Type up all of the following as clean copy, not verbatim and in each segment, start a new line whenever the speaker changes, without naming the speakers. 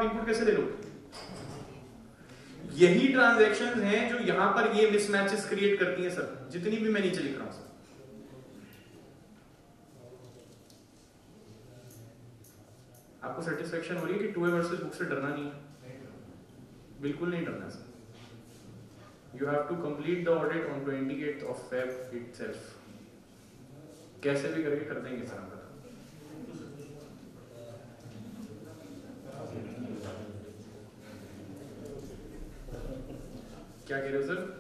आप इनपुट कैसे ले लोगे? यही ट्रांजैक्शंस हैं जो यहां पर ये मिसमैचेस क्रिएट करती हैं सर, जितनी भी मैं नीचे लिख रहा हूं सर। आपको सेटिस्फेक्शन हो रही है कि 2A वर्सेस बुक से डरना नहीं है? बिल्कुल नहीं डरना sir. You have to complete the audit on 28th of Feb itself. कैसे भी करके कर देंगे सर हम पता। क्या कह रहे हो सर?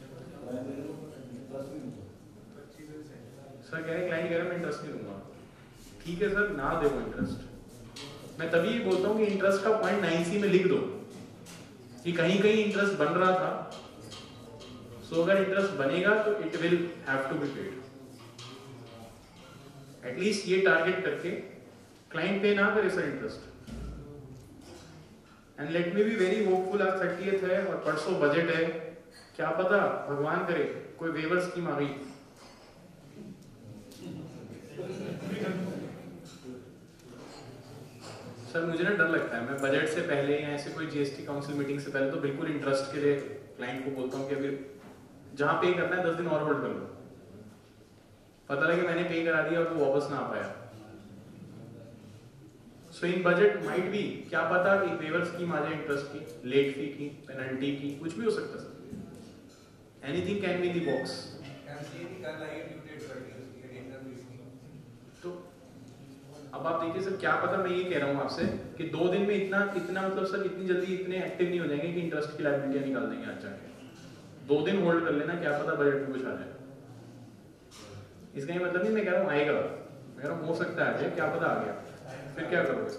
सर कह रहे क्लाइंट कह रहे मैं इंटरेस्ट नहीं दूंगा। ठीक है सर, ना दे वो इंटरेस्ट। मैं तभी बोलता हूँ कि इंटरेस्ट का पॉइंट 9C में लिख दो कि कहीं कहीं इंटरेस्ट बन रहा था, सो अगर इंटरेस्ट बनेगा तो it will have to be paid. At least ये टारगेट करके क्लाइंट पे ना करे sir interest. And let me be very hopeful, आज 30th है और परसों बजट है, क्या पता भगवान करे कोई वेवर स्कीम आ गई। सर मुझे ना डर लगता है, मैं बजट से पहले या ऐसे कोई जीएसटी काउंसिल मीटिंग से पहले तो बिल्कुल इंटरेस्ट के लिए क्लाइंट को बोलता हूँ कि अभी जहां पे करना है 10 दिन और होल्ड कर लो। पता लगे मैंने पे करा दिया और वो वापस ना आ पाया। So in budget might be, क्या पता एक वेवर स्कीम आ जाए इंटरेस्ट की, लेट फी की, पेनल्टी की, कुछ भी हो सकता है sir. Anything can be in the box. तो अब आप देखिए सर, क्या पता, मैं ये कह रहा हूँ आपसे कि 2 दिन में इतना मतलब सर इतनी जल्दी इतने एक्टिव नहीं हो जाएंगे कि इंटरेस्ट की लायबिलिटी निकाल देंगे आज जाके। 2 दिन होल्ड कर लेना, क्या पता बजट में कुछ आ जाए। इसका ये मतलब नहीं मैं कह रहा हूँ आएगा, मैं कह रहा हूँ हो सकता है, क्या पता आ गया, फिर क्या करोगे?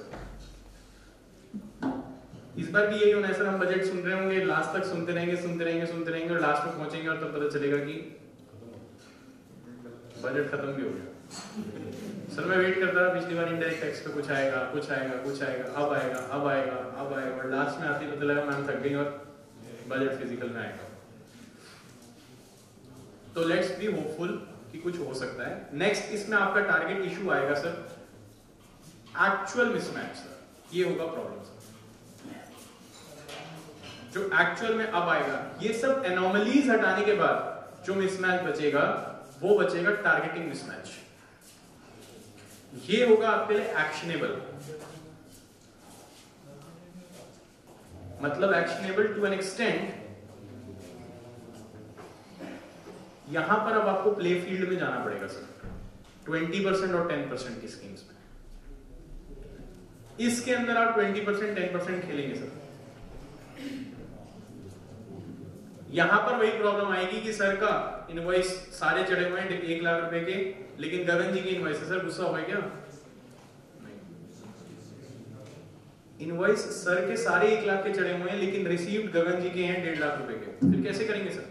इस बार भी यही होना है सर, हम बजट सुन रहे होंगे, लास्ट तक सुनते रहेंगे और लास्ट में पहुंचेंगे और तब पता चलेगा कि बजट खत्म भी हो गया। सर मैं वेट करता था, पिछली बार इनडायरेक्ट टैक्स पे कुछ आएगा, अब आएगा और लास्ट में आती पता लगा मैम थक गई और बजट फिजिकल में आएगा। तो लेट्स बी होपफुल कि कुछ हो सकता है। नेक्स्ट इसमें आपका टारगेट इशू आएगा सर एक्चुअल मिसमैच सर, ये होगा प्रॉब्लम सर। जो एक्चुअल में अब आएगा, ये सब एनोमलीज हटाने के बाद जो मिसमैच बचेगा वो बचेगा टारगेटिंग मिसमैच। ये होगा आपके लिए एक्शनेबल, मतलब एक्शनेबल टू एन एक्सटेंट। यहां पर अब आपको प्ले फील्ड में जाना पड़ेगा सर, 20% और 10% की स्कीम्स में। इसके अंदर आप 20% 10% खेलेंगे सर। यहां पर वही प्रॉब्लम आएगी कि सर का इनवॉइस सारे चढ़े हुए हैं 1 लाख रुपए के, लेकिन गगन जी की इनवॉइस है सर, गुस्सा हो गया क्या? इनवॉइस सर के सारे 1 लाख के चढ़े हुए हैं, लेकिन रिसीव्ड गगन जी के हैं 1.5 लाख रुपए के, फिर कैसे करेंगे sir?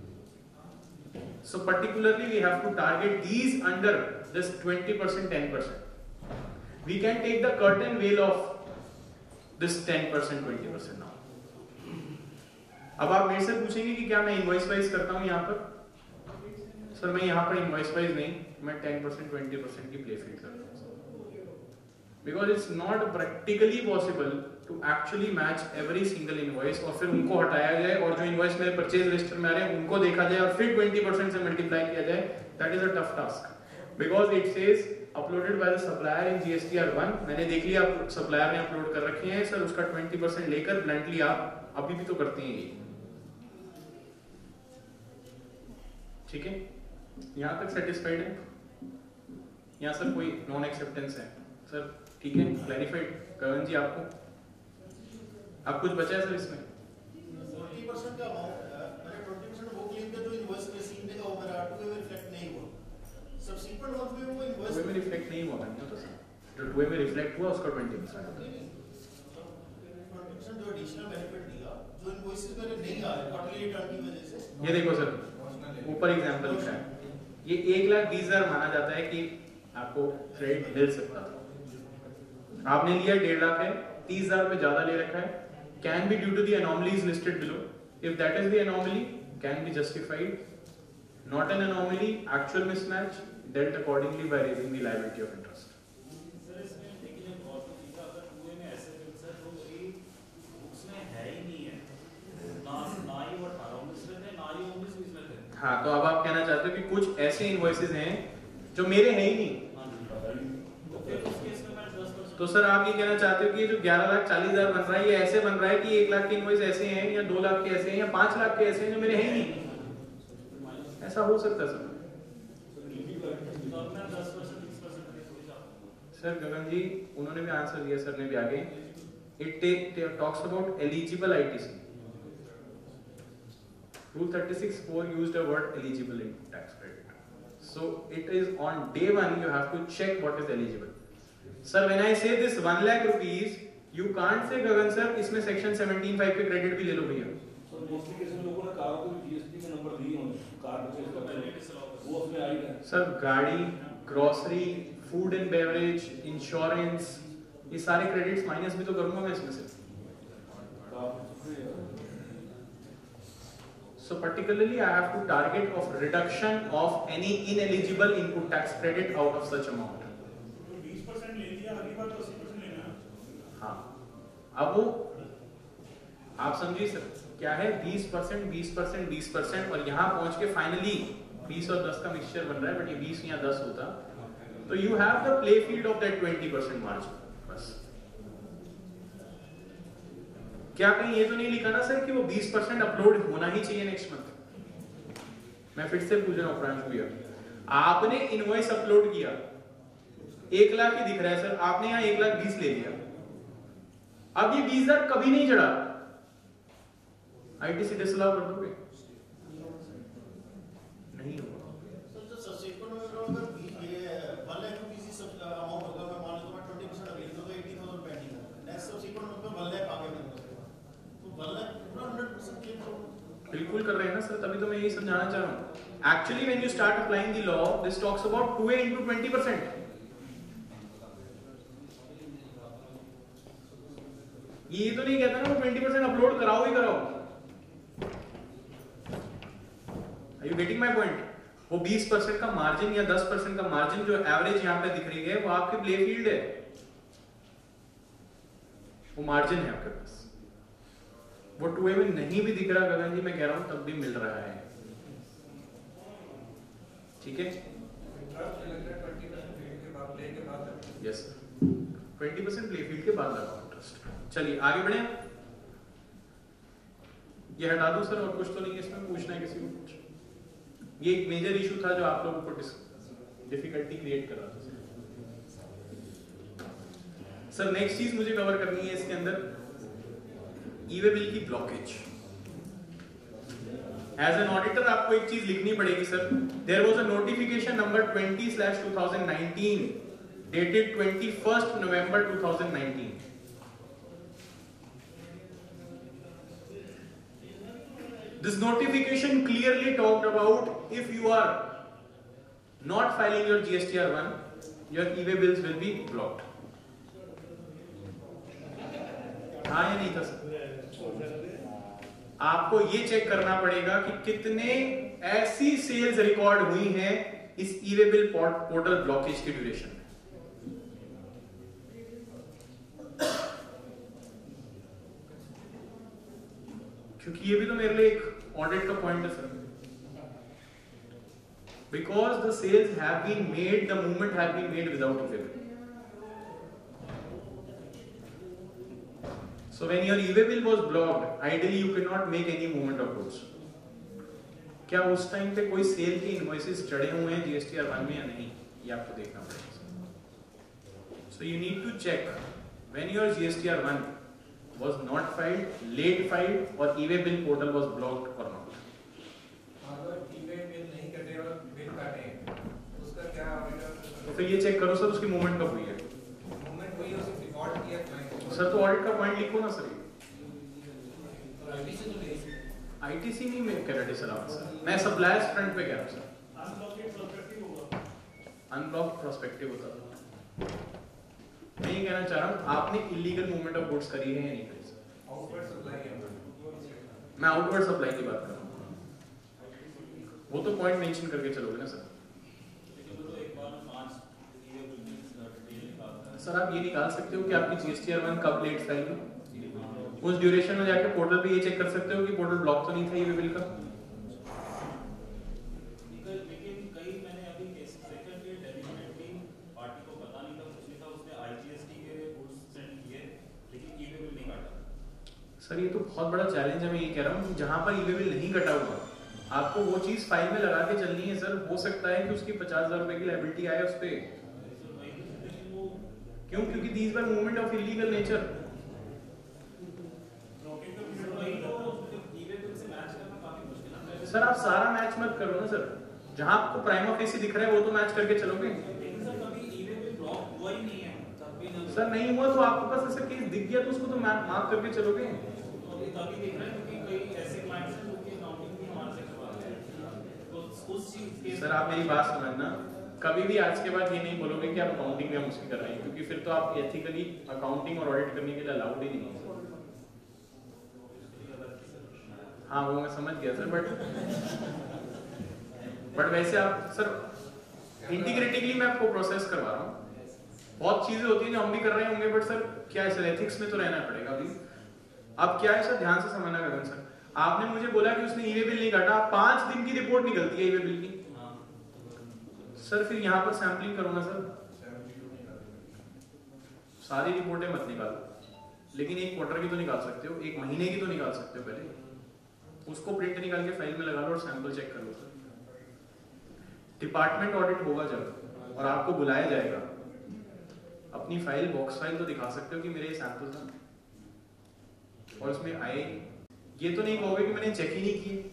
So particularly we have to target these under this 20%, 10%. We can take the curtain veil of this 10%, 20% now. अब आप मेरे से पूछेंगे कि क्या मैं इनवॉइस वाइज करता हूं यहाँ पर? सर मैं यहाँ पर इनवॉइस वाइज नहीं, मैं 10%, 20% की प्ले फील्ड करता हूँ। Because it's not practically possible to actually match every single invoice और फिर उनको हटाया जाए और जो इनवॉइस मेरे परचेज रजिस्टर में आ रहे हैं उनको देखा जाए और फिर 20% से मल्टीप्लाई किया जाए। That is a tough task because it says uploaded by the supplier in GSTR 1। मैंने देख लिया सप्लायर ने अपलोड कर रखे हैं सर, उसका 20% लेकर ब्लंटली आप अभी भी तो करते हैं ये, ठीक है? यहाँ तक सेटिस्फाइड है? यहाँ सर कोई नॉन एक्सेप्टेंस है सर? ठीक है, क्लैरिफाइड? गगन जी आपको आप कुछ बचा है सर इसमें?
40% का अमाउंट है, मैंने 20% वो क्लेम किया जो इनवॉइस रिसीव ने और मेरा टू वे रिफ्लेक्ट नहीं हुआ। सब्सीक्वेंट मंथ में वो इनवॉइस
में रिफ्लेक्ट नहीं हुआ ना तो सर, जो टू वे में रिफ्लेक्ट हुआ उसका 20%
20% जो एडिशनल बेनिफिट दिया, जो इनवॉइसेस मेरे नहीं आ रहे क्वार्टरली रिटर्न की वजह से।
ये देखो सर, ऊपर एग्जांपल लिखा है, ये 1,20,000 माना जाता है कि आपको क्रेडिट मिल सकता था, आपने लिया 1.5 लाख है, 30,000 रुपए ज्यादा ले रखा है, can be due to the anomalies listed below. If that is the anomaly can be justified, not an anomaly, actual mismatch, dealt accordingly by raising the liability of interest. हाँ, तो अब आप कहना चाहते हो कि कुछ ऐसे इनवॉइसेस हैं जो मेरे हैं ही नहीं। तो सर आप ये कहना चाहते हो कि ये जो 11,40,000 बन रहा है ये ऐसे बन रहा है कि 1 लाख के इनवॉइस ऐसे हैं या 2 लाख के ऐसे हैं या 5 लाख के ऐसे हैं जो मेरे हैं ही नहीं। ऐसा हो सकता है सर। सर गगन जी उन्होंने भी आंसर दिया, सर ने भी आगे। It talks about eligible ITC. Rule 36(4) used a word eligible in tax credit. So it is on day one you have to check what is eligible. Sir, when I say this 1 lakh rupees, you can't say Gagan sir इसमें section 17(5) पे credit भी ले लो भैया।
Sir mostly case में लोगों ने कारों को जीएसटी के नंबर दिए होंगे, कार परचेज करते हैं वो उसमें आएगा। सर
गाड़ी, grocery, food and beverage, insurance, ये सारे क्रेडिट्स माइनस भी तो करूंगा मैं इसमें से। So particularly I have to target of reduction of any ineligible input tax credit out of such amount.
20% ले लिया, अगली बार तो 80% लेना।
हाँ, अब वो आप समझिए सर क्या है 20%, 20%, 20% और यहाँ पहुँच के फाइनली 20 और 10 का मिक्सचर बन रहा है, बट ये 20 या 10 होता तो you have the play field of that 20% margin बस। क्या कहीं ये तो नहीं लिखा ना सर कि वो 20% अपलोड होना ही चाहिए नेक्स्ट मंथ? मैं फिर से पूछ रहा हूँ प्रांशु भैया, आपने इनवॉइस अपलोड किया 1 लाख ही दिख रहा है सर, आपने यहाँ 1,20,000 ले लिया, अब ये 20,000 कभी नहीं चढ़ा, आईटीसी डिसअलाउ कर दोगे? नहीं होगा। बिल्कुल कर रहे हैं ना सर, तभी तो मैं यही समझाना चाह रहा हूँ। Actually when you start applying the law this talks about 2A into 20%। ये तो नहीं कहता ना वो 20% अपलोड कराओ ही कराओ। Are you getting my point? वो 20% का मार्जिन या 10% का मार्जिन जो एवरेज यहाँ पे दिख रही है वो आपके प्ले फील्ड है, वो मार्जिन है आपके पास। वो 2A में नहीं भी दिख रहा गगन जी, मैं कह रहा हूं तब भी मिल रहा है, ठीक है? यस सर, 20% प्ले फील्ड के बाद लगाओ इंटरेस्ट। चलिए आगे बढ़े, ये हटा दूं सर, और कुछ तो नहीं है इसमें पूछना है किसी को कुछ? ये एक मेजर इशू था जो आप लोगों को डिफिकल्टी क्रिएट कर रहा था सर। नेक्स्ट चीज मुझे कवर करनी है इसके अंदर, ई-वे बिल की ब्लॉकेज। एज एन ऑडिटर आपको एक चीज लिखनी पड़ेगी sir, there was a notification number 20/2019 dated 21st November 2019। This notification clearly talked about if you are not filing your GSTR1, your e-way bills will be blocked। हाँ या नहीं था sir? आपको ये चेक करना पड़ेगा कि कितने ऐसी सेल्स रिकॉर्ड हुई हैं इस ई-वे बिल पोर्टल ब्लॉकेज के ड्यूरेशन में। क्योंकि ये भी तो मेरे लिए एक ऑडिट का पॉइंट है sir, because the sales have been made, the movement have been made without e way bill. So when your e-way bill was blocked, ideally you cannot make any movement of goods। क्या उस time पे कोई cell के invoices चढ़े हुए हैं GSTR1 में या नहीं, ये आपको देखना पड़ेगा। So you need to check when your GSTR1 was not filed, late filed, or e-way bill portal was blocked or not।
अगर e-way bill नहीं कटे और बिल काटे, उसका क्या ऑडिटर?
तो फिर ये चेक करो सर उसकी मूवमेंट कब हुई है।
मूवमेंट हुई है, उसने रिकॉर्ड किया
सर, तो ऑडिट का पॉइंट लिखो ना सर। आईटीसी नहीं मैं कह रहा डिसअलाउड सर, मैं सप्लायर्स फ्रंट पे कह रहा हूं सर। अनब्लॉक प्रोस्पेक्टिव होता। मैं ये कहना चाह रहा हूं आपने इलीगल मूवमेंट ऑफ गुड्स करी है या नहीं करी सर?
आउटवर्ड सप्लाई है,
मैं आउटवर्ड सप्लाई की बात कर रहा हूं, वो तो पॉइंट मेंशन करके चलोगे ना सर। सर आप ये निकाल सकते हो कि आपकी GSTR1 कब लेट फाइल हुई, उस ड्यूरेशन में जाके पोर्टल पे ये चेक कर सकते हो कि पोर्टल ब्लॉक तो नहीं था ई-वे बिल का। सर ये तो बहुत बड़ा चैलेंज है, मैं ये कह रहा हूँ जहाँ पर ई वे बिल नहीं कटा हुआ आपको वो चीज फाइल में लगा के चलनी है सर। हो सकता है कि उसकी 50,000 रुपए की लायबिलिटी आए उस पर। क्यों? क्योंकि these were movement of illegal nature. Sir आप सारा मैच मत करो ना सर, जहां आपको प्राइमा फेसी दिख रहा है वो तो मैच करके चलोगे। सर नहीं हुआ तो आपके पास ऐसा केस दिख गया तो उसको तो मार्क करके चलोगे। सर आप मेरी बात समझना, कभी भी आज के बाद ये नहीं बोलोगे कि आप अकाउंटिंग में हम उसकी कर रहे हैं, क्योंकि फिर तो आप एथिकली अकाउंटिंग और ऑडिट करने के लिए अलाउड ही नहीं है। हाँ वो मैं समझ गया सर, बट वैसे आप सर इंटीग्रेटिवली मैं आपको प्रोसेस करवा रहा हूँ। बहुत चीजें होती हैं जो हम भी कर रहे होंगे, बट सर क्या है सर, एथिक्स में तो रहना पड़ेगा अभी। अब क्या है सर, ध्यान से समझना गगन सर, आपने मुझे बोला कि उसने ई वे बिल नहीं काटा, 5 दिन की रिपोर्ट निकलती है ई वे बिल की। सर फिर यहाँ पर सैम्पलिंग करो ना सर, सारी रिपोर्टें मत निकालो, लेकिन एक क्वार्टर की तो निकाल सकते हो, एक महीने की तो निकाल सकते हो। पहले उसको प्रिंट निकाल के फाइल में लगा लो और सैंपल चेक कर लो सर। डिपार्टमेंट ऑडिट होगा जब और आपको बुलाया जाएगा, अपनी फाइल बॉक्स फाइल तो दिखा सकते हो कि मेरे सैंपल्स हैं और इसमें आए। ये तो नहीं कहोगे कि मैंने चेक ही नहीं किए।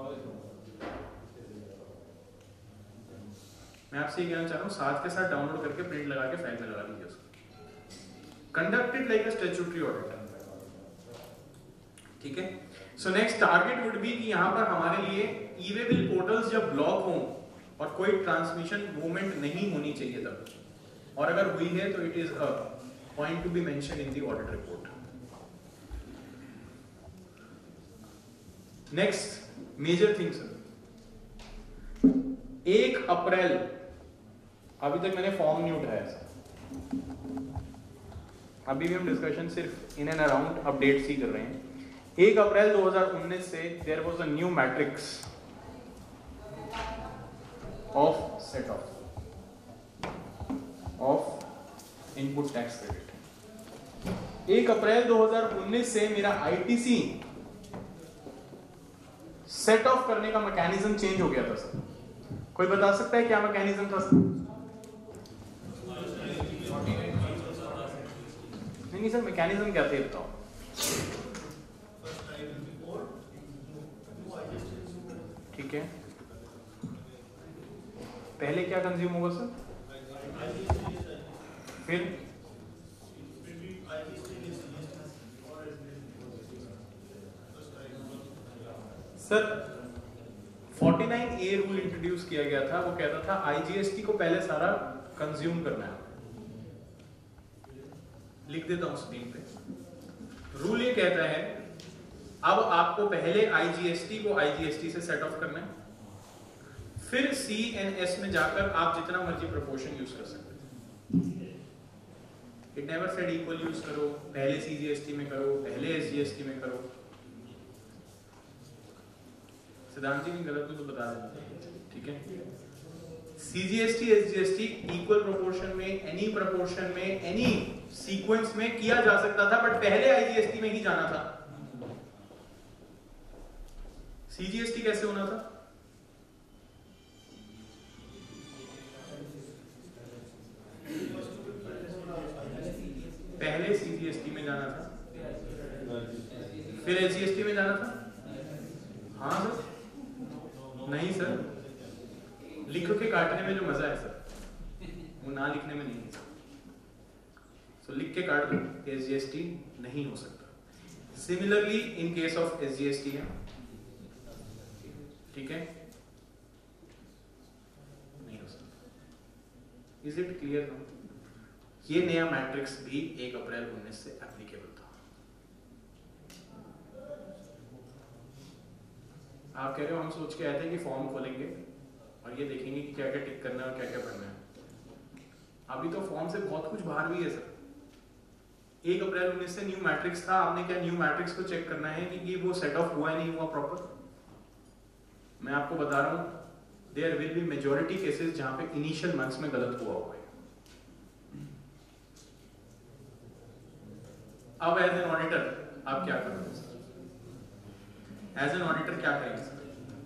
मैं आपसे ये कहना चाह रहा हूँ, साथ के साथ डाउनलोड करके प्रिंट लगा के फाइल में लगा लीजिए उसको। Conducted like a statutory audit. ठीक है। So next target would be कि यहाँ पर हमारे लिए ई वे बिल पोर्टल्स जब ब्लॉक हों और कोई ट्रांसमिशन मूवमेंट नहीं होनी चाहिए तब, और अगर हुई है तो it is a point to be mention in the audit report. Next major thing sir, 1 April, अभी तक मैंने फॉर्म नहीं उठाया सर, अभी भी हम डिस्कशन सिर्फ इन एंड अराउंड अपडेट्स ही कर रहे हैं। 1 अप्रैल 2019 से there was a new matrix of set off input tax credit. 1 April 2019 से मेरा आईटीसी सेट ऑफ करने का मैकेनिज्म चेंज हो गया था सर। कोई बता सकता है क्या मैकेनिज्म था सर? नहीं सर, मैकेनिज्म क्या थे बताओ। ठीक है, पहले क्या कंज्यूम होगा सर? फिर सर 49A रूल इंट्रोड्यूस किया गया था, वो कहता था आईजीएसटी को पहले सारा कंज्यूम करना है। लिख देता हूं स्क्रीन पे। रूल ये कहता है अब आपको पहले आईजीएसटी को आईजीएसटी से सेट ऑफ करना है, फिर सीएनएस में जाकर आप जितना मर्जी प्रोपोर्शन यूज कर सकते हैं। It never said equal use करो, पहले सीजीएसटी में करो, पहले एसजीएसटी में करो। सिद्धांत जी गलत तो बता देना, ठीक है। सीजीएसटी एसजीएसटी इक्वल प्रोपोर्शन में, एनी प्रोपोर्शन में, एनी सीक्वेंस में किया जा सकता था, बट पहले आईजीएसटी में ही जाना था। सीजीएसटी कैसे होना था? पहले सीजीएसटी में जाना था, फिर एसजीएसटी में जाना था। हाँ सर, नहीं सर, लिख के काटने में जो मजा है सर, वो ना लिखने में नहीं है सर। सो लिख के काट दो, एसजीएसटी नहीं हो सकता। Similarly in case of SGST है, ठीक है, नहीं हो सकता। Is it clear now? ये नया मैट्रिक्स भी 1 अप्रैल 19 से एप्लीकेबल था। आप कह रहे हो हम सोच के आए थे कि फॉर्म खोलेंगे और ये देखेंगे कि क्या क्या टिक करना है और क्या क्या पढ़ना है। अभी तो फॉर्म से बहुत कुछ बाहर भी है सर। 1 अप्रैल 19 से न्यू मैट्रिक्स था, आपने क्या न्यू मैट्रिक्स को चेक करना है कि वो सेट ऑफ हुआ है नहीं हुआ प्रॉपर। मैं आपको बता रहा हूं there will be majority cases जहां पे इनिशियल मंथ्स में गलत हुआ है। अब एज एन ऑडिटर आप क्या करोगे सर? एज एन ऑडिटर क्या करेंगे सर?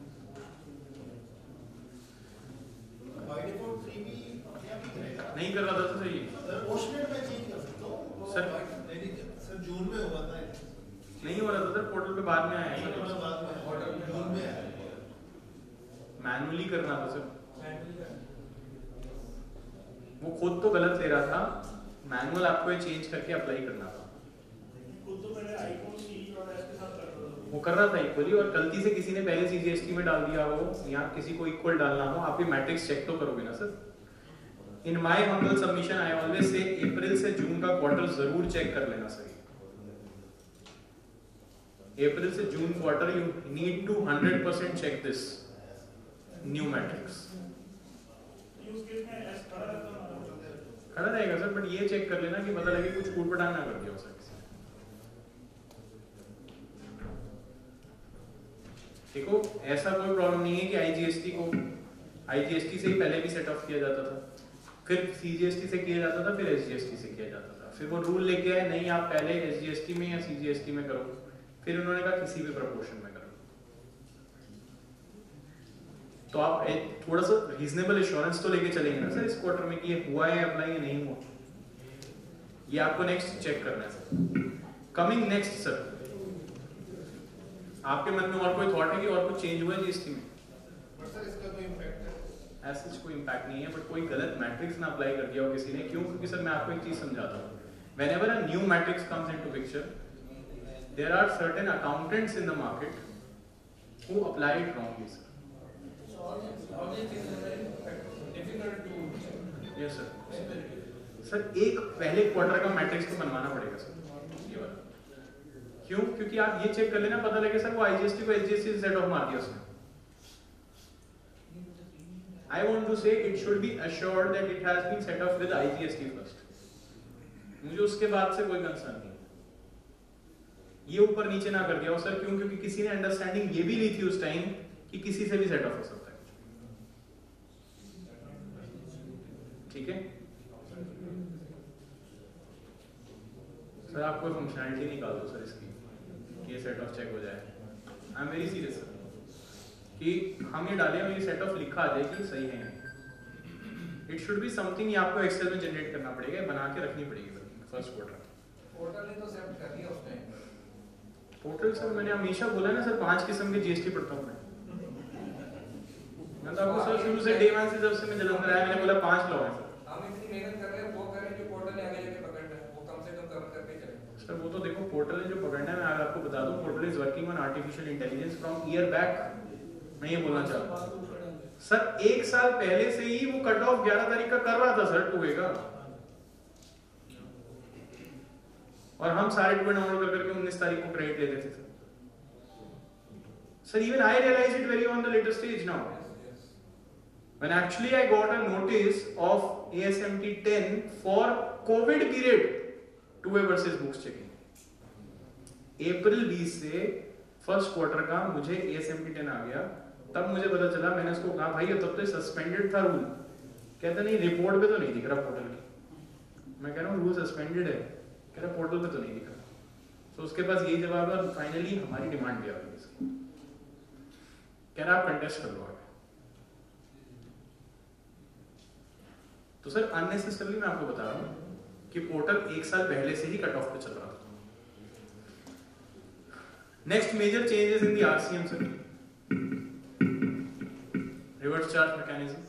बाय डिफॉल्ट 3B क्या भी करेगा?
नहीं कर रहा था सर ये।
पोस्टमेट में चेंज कर सकता हूँ
सर
सर जून में हुआ था
नहीं हो रहा था सर, पोर्टल पे बाद में आया
नहीं
है
थोड़ा
सर,
बाद में जून में आया
मैनुअली करना था सर। वो खुद तो गलत ले रहा था, मैनुअल आपको ये चेंज करके अप्लाई करना था।
खुद तो पहले आईफोन सी और एस के साथ कर रहा था
वो कर रहा था इक्वली, और गलती से किसी ने पहले सीजीएसटी में डाल दिया हो या किसी को इक्वल डालना हो, आप ये मैट्रिक्स चेक तो करोगे ना sir. In my humble submission I always say April से जून का क्वार्टर जरूर चेक कर लेना सर। अप्रैल से June quarter you need to 100% check this new matrix. खड़ा रहेगा सर, बट ये चेक कर लेना कि पता लगे कुछ कूट पटांग ना कर दिया हो सर किसी ने। देखो ऐसा कोई प्रॉब्लम नहीं है कि आईजीएसटी से ही पहले भी सेट ऑफ किया जाता था, फिर सीजीएसटी से किया जाता था, फिर एसजीएसटी से किया जाता था, फिर वो रूल लेके आए नहीं आप पहले एसजीएसटी में या सीजीएसटी में करो, फिर उन्होंने कहा किसी भी प्रपोर्शन में करो। तो आप एक थोड़ा सा रीजनेबल एश्योरेंस तो लेके चलेंगे ना सर इस क्वार्टर में कि ये हुआ है अप्लाई या नहीं हुआ, ये आपको नेक्स्ट चेक करना है सर। कमिंग नेक्स्ट सर, आपके मन में और कोई थॉट है कि और कुछ चेंज हुआ है जीएसटी में?
सर इसका कोई इम्पैक्ट है?
ऐसा कोई इम्पैक्ट नहीं है, बट कोई गलत मैट्रिक्स ना अप्लाई कर दिया हो किसी ने। क्यों? क्योंकि सर मैं आपको एक चीज समझाता हूँ, whenever a new matrix comes into picture there are certain accountants in the market who apply it wrongly sir. Yes sir. Sir एक पहले क्वार्टर का मैट्रिक्स तो बनवाना पड़ेगा सर ये वाला। क्यों? क्योंकि आप ये चेक कर लेना, पता लगे सर वो आईजीएसटी को एसजीएसटी से सेट ऑफ मार दिया उसने। I want to say it should be assured that it has been set off with IGST first. मुझे उसके बाद से कोई कंसर्न नहीं, ये ऊपर नीचे ना कर दिया हो सर। क्यों? क्योंकि किसी ने अंडरस्टैंडिंग ये भी ली थी उस टाइम कि किसी से भी सेट ऑफ हो सकता है। ठीक है सर, आप कोई फंक्शनैलिटी निकाल दो सर इसकी कि ये सेट ऑफ चेक हो जाए। I am very serious sir कि हम ये डालें और ये सेट ऑफ लिखा आ जाए कि सही है। इट शुड बी समथिंग, ये आपको एक्सेल में जनरेट करना पड़ेगा, बना के रखनी पड़ेगी फर्स्ट क्वार्टर।
पोर्टल ने तो सेट कर दिया उसने।
पोर्टल सर मैंने हमेशा बोला ना सर 5 किस्म के जीएसटी पढ़ता हूँ मैं तो आपको सर शुरू से डे 1 से जब से मैं जलंधर आया मैंने बोला 5 लॉ हैं सर।
हम इतनी मेहनत कर रहे हैं, वो करें जो पोर्टल ने आगे जाके पकड़ना है, वो कम से कम करके चले।
सर वो तो देखो पोर्टल ने जो पकड़ना है, मैं आज आपको बता दूं portal is working on artificial intelligence from year back. मैं ये बोलना चाहता हूँ सर 1 साल पहले से ही वो कट ऑफ 11 तारीख का कर रहा था सर 2A का, और हम सारे 2A डाउनलोड कर करके 19 तारीख को क्रेडिट लेते थे sir. Even I realize it very on the later stage now. When actually I got a notice of ASMT 10 for COVID period 2A versus books checking. April 20 से फर्स्ट क्वार्टर का मुझे ASMT 10 आ गया, तब मुझे पता चला। मैंने उसको कहा भाई तब तो सस्पेंडेड था रूल, कहता नहीं रिपोर्ट पे तो नहीं दिख रहा पोर्टल की। मैं कह रहा हूँ रूल सस्पेंडेड है, कह रहा पोर्टल पे तो नहीं दिख रहा। तो उसके पास यही जवाब है, फाइनली हमारी डिमांड भी आ गई इसकी, कह रहा आप कंटेस्ट कर लो आगे। तो सर अननेसेसरली मैं आपको बता रहा हूं कि पोर्टल 1 साल पहले से ही कट ऑफ पे चल रहा था। Next major changes in the RCM sir, reverse charge mechanism.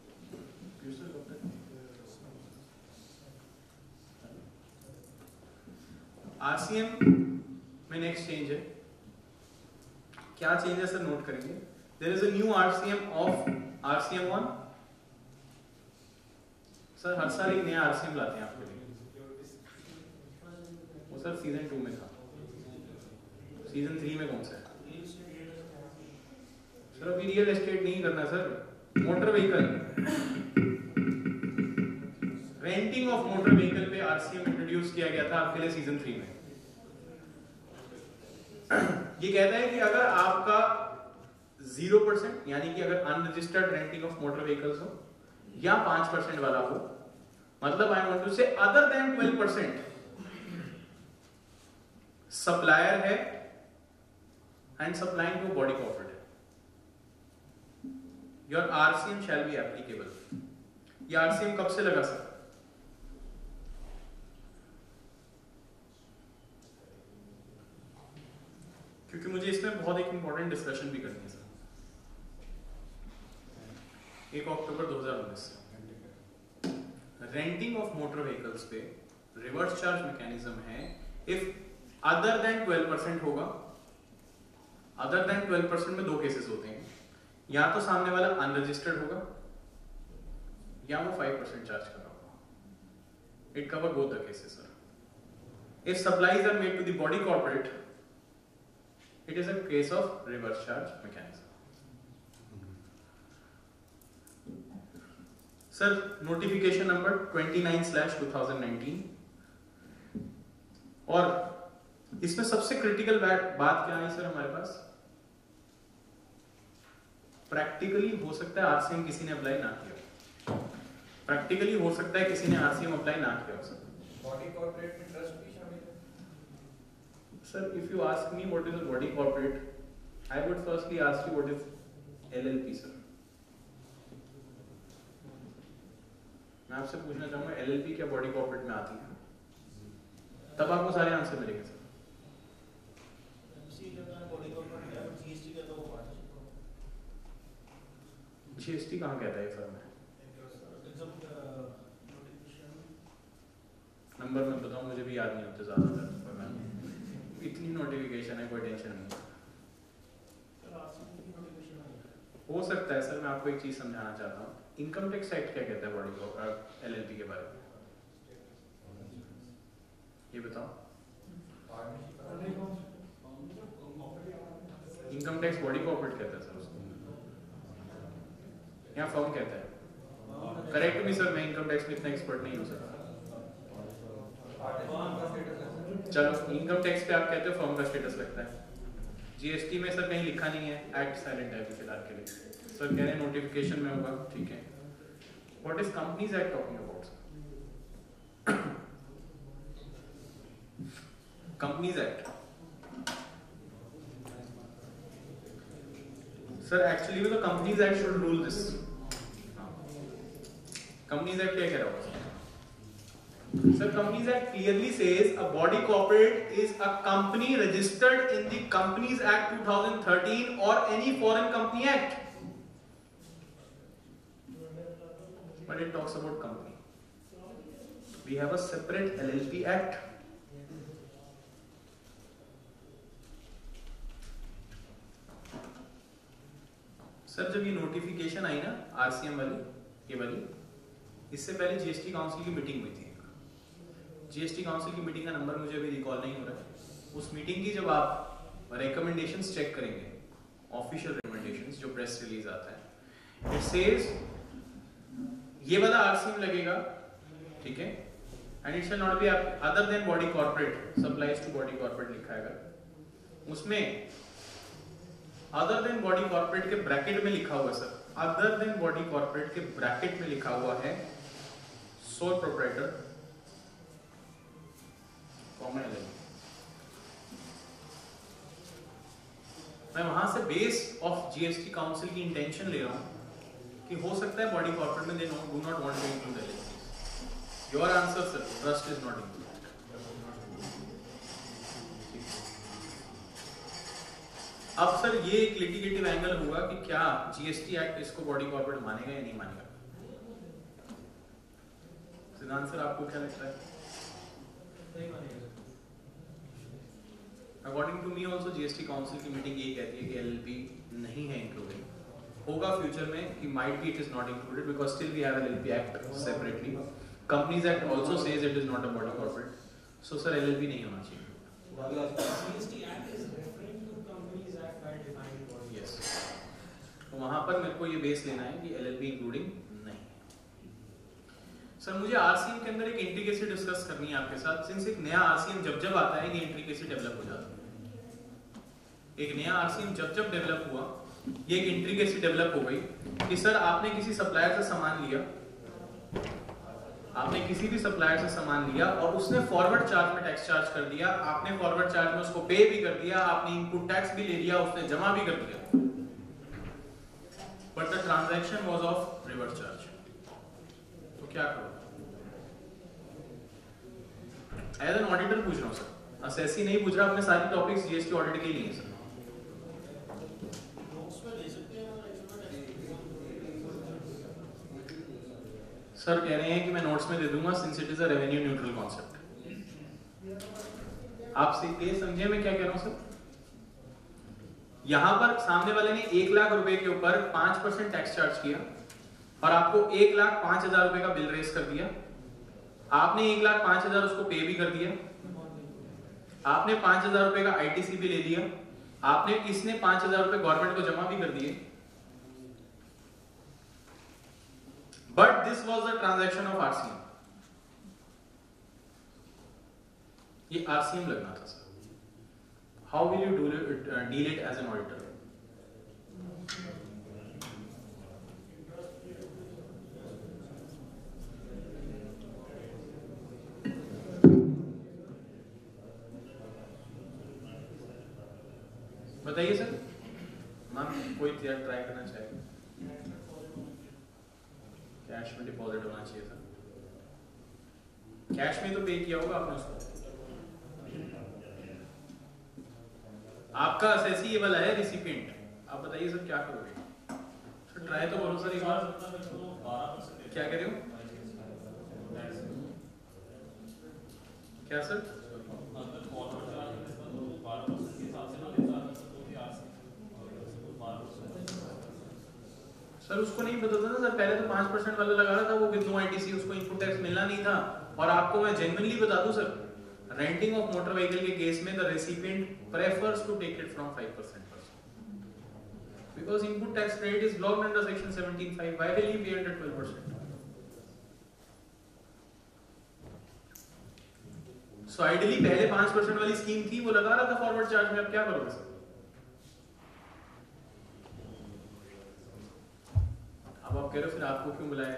RCM में नेक्स्ट चेंज है, क्या चेंज है सर नोट करेंगे। There is a new RCM of RCM 1। Sir हर साल एक नया आरसीएम लाते हैं आपके लिए, वो सर सीजन 2 में था, सीजन 3 में कौन सा है सर? अभी रियल एस्टेट नहीं करना sir, motor vehicle, renting of motor vehicle पे आरसीएम इंट्रोड्यूस किया गया था आपके लिए सीजन 3 में। ये कहता है कि अगर आपका 0% यानी कि अगर unregistered renting of motor vehicles हो या 5% वाला हो, मतलब I want to say other than 12%, supplier है and supplying to body corporate है, your RCM shall be applicable. ये आरसीएम कब से लगा सर? क्योंकि मुझे इसमें बहुत एक इंपॉर्टेंट डिस्कशन भी करनी है सर। 1 अक्टूबर 2019 से रेंटिंग ऑफ मोटर व्हीकल्स पे रिवर्स चार्ज मैकेनिज्म है। इफ अदर देन 12% होगा, अदर देन 12% में दो केसेस होते हैं, या तो सामने वाला अनरजिस्टर्ड होगा या वो 5% चार्ज कर रहा होगा। It cover both the cases sir. If supplies are made to the body corporate, it is a case of reverse charge mechanism. Sir, notification number 29/2019 और इसमें सबसे क्रिटिकल बात क्या है सर हमारे पास? प्रैक्टिकली हो सकता है आरसीएम किसी ने अप्लाई ना किया, प्रैक्टिकली हो सकता है किसी ने आरसीएम अप्लाई ना किया सर।
बॉडी कॉर्पोरेट में ट्रस्ट भी शामिल है?
Sir, if you ask me what is a body corporate, I would firstly ask you what is LLP, sir. मैं आपसे पूछना चाहूंगा LLP क्या बॉडी कॉर्पोरेट में आती है? तब आपको सारे आंसर मिलेंगे सर। GST कहाँ कहता है फर्म में? नंबर में बताऊं, मुझे भी याद नहीं होते ज्यादातर, इतनी नोटिफिकेशन है, कोई टेंशन नहीं। हो सकता है सर, मैं आपको एक चीज समझाना चाहता हूँ। इनकम टैक्स एक्ट क्या कहता है बॉडी LLP के बारे में? ये बताओ। इनकम टैक्स बॉडी कॉर्पोरेट कहता है सर उसको, या फर्म कहता है? करेक्ट मी सर, मैं इनकम टैक्स में इतना एक्सपर्ट नहीं हूँ सर। चलो, इनकम टैक्स पे आप कहते हो फर्म का स्टेटस लगता है। जीएसटी में सर कहीं लिखा नहीं है, एक्ट साइलेंट है फिलहाल के लिए। सर कह रहे हैं नोटिफिकेशन में होगा, ठीक है। What is Companies Act talking about? Companies Act sir, actually में तो Companies Act should rule this. Companies Act क्या कह रहा होगा sir? Companies Act clearly says a body corporate is a company registered in the Companies Act 2013 or any foreign company act. But it talks about company. We have a separate LLP Act. Sir जब ये notification आई ना RCM वाली, ये वाली, इससे पहले GST council की meeting हुई थी। जीएसटी काउंसिल की मीटिंग का नंबर मुझे अभी रिकॉल नहीं हो रहा है। उस मीटिंग की जब आप रिकमेंडेशंस चेक करेंगे, ऑफिशियल रिकमेंडेशंस जो प्रेस रिलीज आता है, इट सेज ये वाला आरसीएम लगेगा, ठीक है, and it shall not be other than body corporate, supplies to body corporate लिखा है। उसमें अदर देन बॉडी कॉर्पोरेट के ब्रैकेट में लिखा हुआ sir, other than body corporate के ब्रैकेट में लिखा हुआ है सोल प्रोप्राइटर कॉमन एलिमेंट। मैं वहां से बेस ऑफ जीएसटी काउंसिल की इंटेंशन ले रहा हूं कि हो सकता है बॉडी कॉर्पोरेट में they do not want to include LLP. Your answer sir, trust is not included. अब सर ये एक लिटिगेटिव एंगल हुआ कि क्या जीएसटी एक्ट इसको बॉडी कॉर्पोरेट मानेगा या नहीं मानेगा। सिद्धांत सर आपको क्या लगता है?
नहीं मानेगा।
According to me also GST council की मीटिंग ये कहती है कि एलएलपी नहीं है इंक्लूडेड। होगा फ्यूचर में कि might be it is not included because still we have LLP Act separately. Companies Act also says it is not a body corporate. So sir LLP नहीं होना चाहिए।
GST act is referring to Companies Act by defining body.
Yes, तो वहां पर मेरे को ये base लेना है कि एलएलपी इंक्लूडिंग नहीं है। सर मुझे आरसीएम के अंदर एक इंट्रिकेसी डिस्कस करनी है आपके साथ। सिंस एक नया आरसीएम जब जब आता है ये इंट्रिकेसी डेवलप हो जाती है। एक नया आरसीएम जब जब डेवलप हुआ ये एक इंट्रिकेसी डेवलप हो गई कि सर आपने किसी सप्लायर से सामान लिया, आपने किसी भी सप्लायर से सामान लिया और उसने फॉरवर्ड चार्ज में टैक्स चार्ज कर दिया, आपने फॉरवर्ड चार्ज में उसको पे भी कर दिया, आपने इनपुट टैक्स भी ले लिया, उसने जमा भी कर दिया, but the transaction was of reverse charge, तो क्या करो? एज एन ऑडिटर पूछ रहा हूं सर, असेसी नहीं पूछ रहा, अपने सारे टॉपिक्स जीएसटी ऑडिट के लिए हैं सर।
नोट्स में ले सकते हैं और एक्चुअल
सर कह रहे हैं कि मैं नोट्स में दे दूंगा since it is a revenue neutral concept. आप ये समझे मैं क्या कह रहा हूं सर? यहां पर सामने वाले ने 1 लाख रुपए के ऊपर 5% टैक्स चार्ज किया और आपको 1,05,000 रुपए का बिल रेस कर दिया, आपने 1,05,000 उसको पे भी कर दिया, आपने 5,000 रुपए का आईटीसी भी ले लिया, आपने इसने 5,000 रुपए गवर्नमेंट को जमा भी कर दिए, but this was the transaction of RCM. ये आरसीएम लगना था sir. How will you deal it as an auditor? बताइए सर। मैम कोई ट्राई करना चाहेगा? कैश में डिपॉजिट होना चाहिए था, कैश में तो पे किया होगा आपने उसको। आपका असेसी ये वाला है रिसिपिएंट, आप बताइए सर क्या करोगे? सर ट्राई तो करो सर एक बार। क्या कह रहे हो? क्या सर? सर उसको नहीं पता था ना सर, पहले तो 5% वाला लगा रहा था वो विद नो आईटीसी, उसको इनपुट टैक्स मिलना नहीं था। और आपको मैं जेन्युइनली बता दूं sir, renting of motor vehicle के केस में the recipient prefers to take it from 5% because input tax credit is blocked under section 17(5). Why will he pay under 12%? So ideally पहले 5% वाली स्कीम थी, वो लगा रहा था फॉरवर्ड चार्ज में, अब क्या करोगे सर? अब आप कह रहे हो फिर आपको क्यों बुलाया?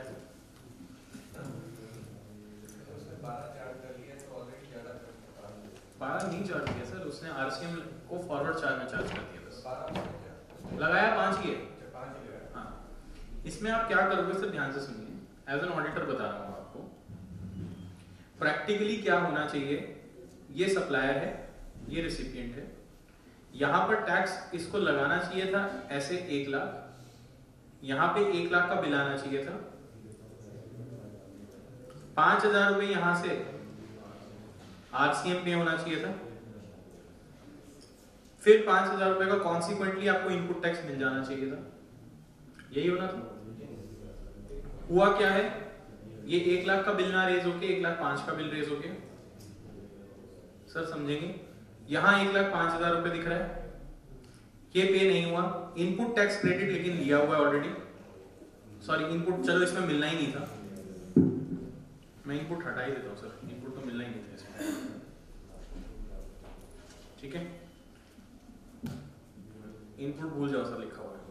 उसने 12 चार्ज कर लिया तो ऑलरेडी ज्यादा
12 नहीं चार्ज किया सर, उसने आरसीएम को फॉरवर्ड चार्ज में चार्ज कर दिया बस।
12
लगाया 5 ही है।
5 ही लगाया।
हाँ, इसमें आप क्या करोगे सर, ध्यान से सुनिए, एज एन ऑडिटर बता रहा हूं आपको। प्रैक्टिकली क्या होना चाहिए, ये सप्लायर है, ये रिसिपिएंट है, यहां पर टैक्स इसको लगाना चाहिए था ऐसे 1 लाख, यहां पे 1 लाख का बिल आना चाहिए था, 5,000 रुपए यहां से आरसीएम पे होना चाहिए था, फिर 5,000 रुपए का कॉन्सिक्वेंटली आपको इनपुट टैक्स मिल जाना चाहिए था, यही होना था। हुआ क्या है, ये 1 लाख का बिल ना रेज होके 1,05,000 का बिल रेज हो गया। सर समझेंगे, यहां 1,05,000 रुपए दिख रहा है, ये पे नहीं हुआ, इनपुट टैक्स क्रेडिट लेकिन लिया हुआ है ऑलरेडी, सॉरी इनपुट चलो इसमें मिलना ही नहीं था, मैं इनपुट हटा ही देता हूं सर, इनपुट तो मिलना ही नहीं था इसमें, ठीक है, इनपुट भूल जाओ सर, लिखा हुआ है।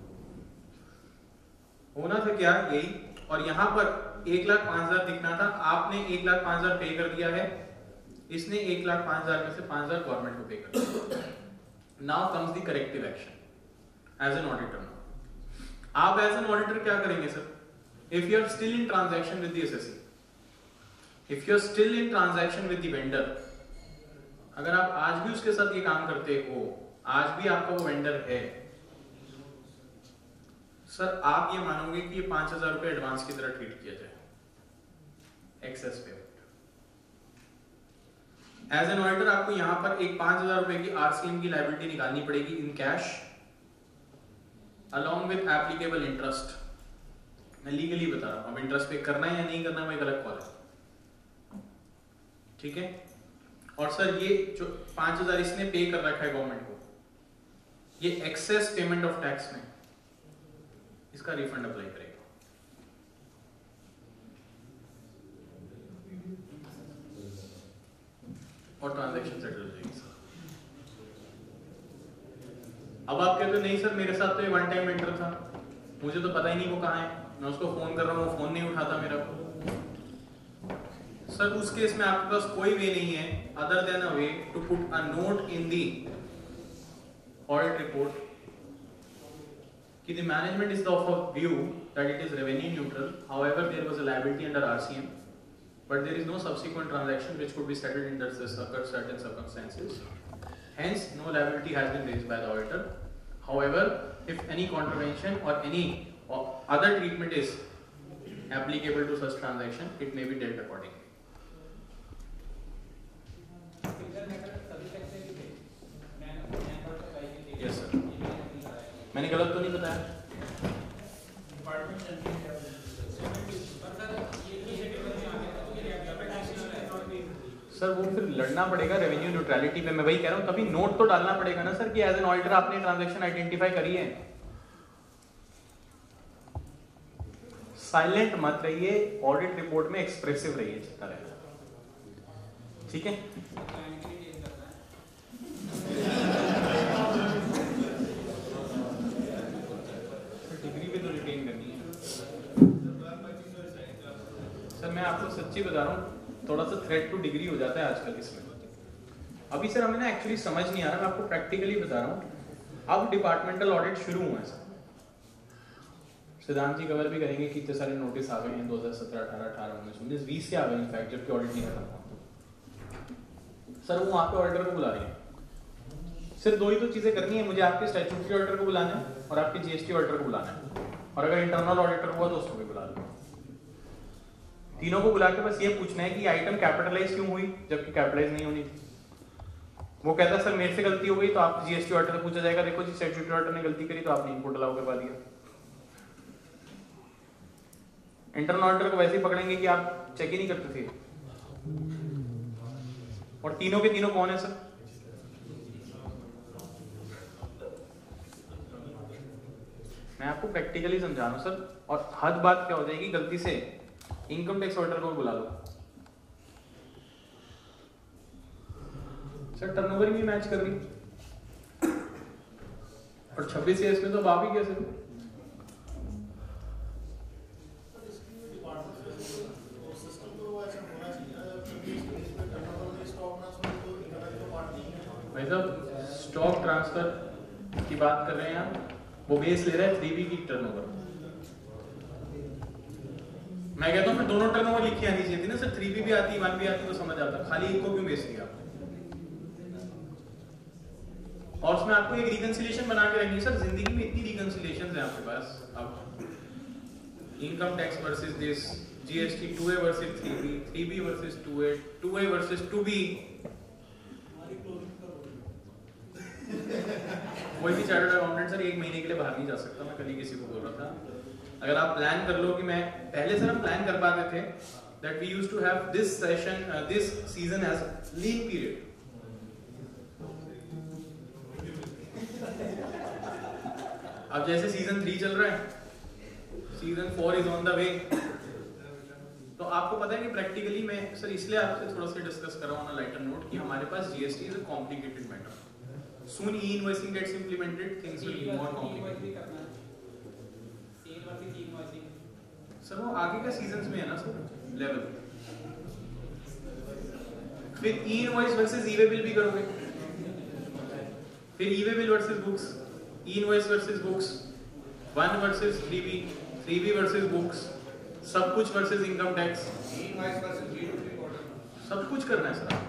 होना था क्या यही, और यहां पर 1,05,000 दिखना था, आपने 1,05,000 पे कर दिया है, इसने 1,05,000 में से 5,000 गवर्नमेंट को पे कर दिया। Now comes the corrective action as an auditor. आप एज एन ऑडिटर क्या करेंगे sir? If you are still in transaction with the SSC, if you are still in transaction with the vendor, अगर आप आज भी उसके साथ ये काम करते हो, आज भी आपका वो वेंडर है, सर आप ये मानोगे कि ये 5,000 रुपए एडवांस की तरह ट्रीट किया जाए, excess payment. As an auditor आपको यहां पर एक 5,000 रुपए की आरसीएम की लायबिलिटी निकालनी पड़ेगी in cash along with applicable interest. मैं लीगली बता रहा हूं, अब इंटरेस्ट पे करना है या नहीं करना वो एक अलग कॉल है, ठीक है। और सर ये जो 5,000 इसने पे कर रखा है गवर्नमेंट को, ये एक्सेस पेमेंट ऑफ टैक्स में इसका रिफंड अप्लाई करेगा। और ट्रांजैक्शन सेटल हो जाएगी सर। अब आप कहते हो नहीं सर मेरे साथ तो ये वन टाइम एंटर था, मुझे तो पता ही नहीं वो कहाँ है, मैं उसको फोन कर रहा हूँ वो फोन नहीं उठाता मेरा, सर उस केस में आपके पास कोई वे नहीं है other than a way to put a note in the audit report कि the management is of a view that it is revenue neutral. However, there was a liability under RCM, but there is no subsequent transaction which could be settled under certain circumstances. Hence, no liability has been raised by the auditor. However, if any contravention or any other treatment is applicable to such transaction, it may be dealt accordingly. Yes, sir. मैंने गलत तो नहीं बताया? Sir वो फिर लड़ना पड़ेगा revenue neutrality पे, मैं वही कह रहा हूँ, तभी नोट तो डालना पड़ेगा ना सर कि एज एन ऑडिटर आपने ट्रांजैक्शन आइडेंटिफाई करी है। साइलेंट मत रहिए, ऑडिट रिपोर्ट में एक्सप्रेसिव रहिए जितना रहेगा, ठीक है? सर मैं आपको सच्ची बता रहा हूँ, थोड़ा सा थ्रेट टू डिग्री हो जाता है आजकल इसमें। अभी सर हमें ना एक्चुअली समझ नहीं आ रहा, मैं आपको प्रैक्टिकली बता रहा हूँ। अब डिपार्टमेंटल ऑडिट शुरू हुआ है सर, सिद्धांत जी कवर भी करेंगे कि इतने सारे नोटिस आ गए हैं 2017, 18, 18, 19, 19, 20 से आ गए इनफैक्ट, जबकि ऑडिट नहीं खत्म हुआ। सर वो वहाँ पे ऑडिटर को बुला रहे हैं, सिर्फ दो ही तो चीजें करनी है, मुझे आपके स्टैट्यूटरी ऑडिटर को बुलाना है और आपके जीएसटी ऑडिटर को बुलाना है, और अगर इंटरनल ऑडिटर हुआ तो उसको भी बुला लो। तीनों को बुला के बस ये पूछना है कि आइटम कैपिटलाइज क्यों हुई जबकि कैपिटलाइज नहीं होनी थी। वो कहता है सर मेरे से गलती हो गई, तो आप जीएसटी ऑडिटर से पूछा जाएगा देखो जी स्टैट्यूटरी ऑडिटर ने गलती करी तो आपने इनपुट अलाउ करवा दिया। इंटरनल ऑडिटर को वैसे ही पकड़ेंगे कि आप चेक ही नहीं करते थे। और तीनों के तीनों कौन है सर? मैं आपको प्रैक्टिकली समझा रहा हूं सर, और हद बात क्या हो जाएगी, गलती से इनकम टैक्स ऑडिटर को बुला लो सर, टर्नओवर भी मैच कर रही, और 26 ईयर्स में तो आप ही कैसे? भाई साहब स्टॉक ट्रांसफर की बात कर रहे हैं आप, वो बेस ले रहा है 3B की टर्नओवर। मैं कहता हूं फिर दोनों टर्नओवर लिखी आनी चाहिए थी ना सर, 3B भी आती 1 भी आती तो समझ आता, खाली एक को क्यों बेस लिया? और उसमें आपको एक रिकंसिलिएशन बना के रखनी है सर, जिंदगी में इतनी रिकंसिलिएशंस हैं आपके पास। अब income tax versus this, GST 2A versus 3B, 3B versus 2A, 2A versus 2B। कोई भी चार्टर्ड अकाउंटेंट सर 1 महीने के लिए बाहर नहीं जा सकता, मैं कल ही किसी को बोल रहा था। अगर आप प्लान कर लो कि मैं पहले सर हम प्लान कर पाते थे that we used to have this session this season as lean period. अब जैसे सीजन 3 चल रहा है, season 4 is on the way, तो आपको पता है कि प्रैक्टिकली मैं सर इसलिए आपसे थोड़ा सा डिस्कस कर रहा हूँ ऑन अ लाइटर नोट कि हमारे पास GST is a complicated matter. Soon e-invoicing gets implemented, things will be more complicated. Sir वो आगे का सीजन्स में है ना सर लेवल, फिर e-invoice वर्सेस e-way bill भी करोगे, फिर e-way bill versus books, e-invoice versus books, 1 versus 3B, 3B versus books, सब कुछ versus income tax,
e-invoice versus B2B,
सब कुछ करना है सर।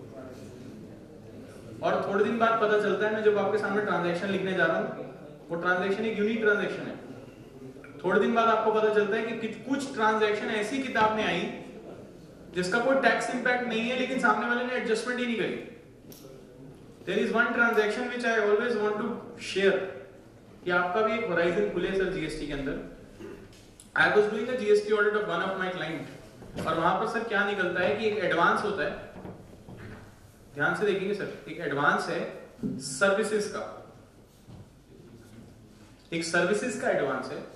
और थोड़े दिन बाद पता चलता है, मैं जब आपके सामने ट्रांजैक्शन लिखने जा रहा हूँ, वो ट्रांजैक्शन एक यूनिक ट्रांजैक्शन है। थोड़े दिन बाद आपको पता चलता है कि कुछ ट्रांजैक्शन ऐसी किताब में आई जिसका कोई टैक्स इंपैक्ट नहीं है, लेकिन सामने वाले ने एडजस्टमेंट ही नहीं करी। There is one transaction which I always want to share कि आपका भी एक होराइजन खुले सर जीएसटी के अंदर। I was doing a GST audit of one of my client, और वहां पर सर क्या निकलता है कि एक एडवांस होता है, ध्यान से देखेंगे सर, एक एडवांस है सर्विसेज का, एक सर्विसेज का एडवांस है।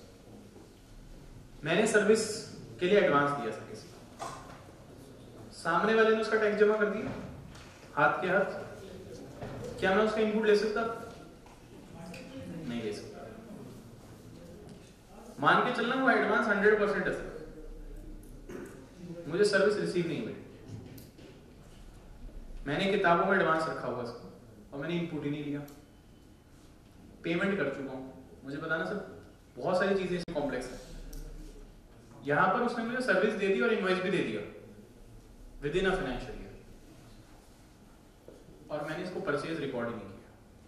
मैंने सर्विस के लिए एडवांस दिया सर किसी को, सामने वाले ने उसका टैक्स जमा कर दिया हाथ के हाथ, क्या मैं उसका इनपुट ले सकता? नहीं ले सकता। मान के चलना वो एडवांस 100% है सर, मुझे सर्विस रिसीव नहीं मिली, मैंने किताबों में एडवांस रखा हुआ इसको और मैंने इनपुट ही नहीं लिया, पेमेंट कर चुका हूँ, मुझे बताना सर बहुत सारी चीजें इसमें कॉम्प्लेक्स है। यहाँ पर उसने मुझे सर्विस दे दी और इनवॉइस भी दे दिया within a financial year, और मैंने इसको परचेज रिकॉर्ड ही नहीं किया।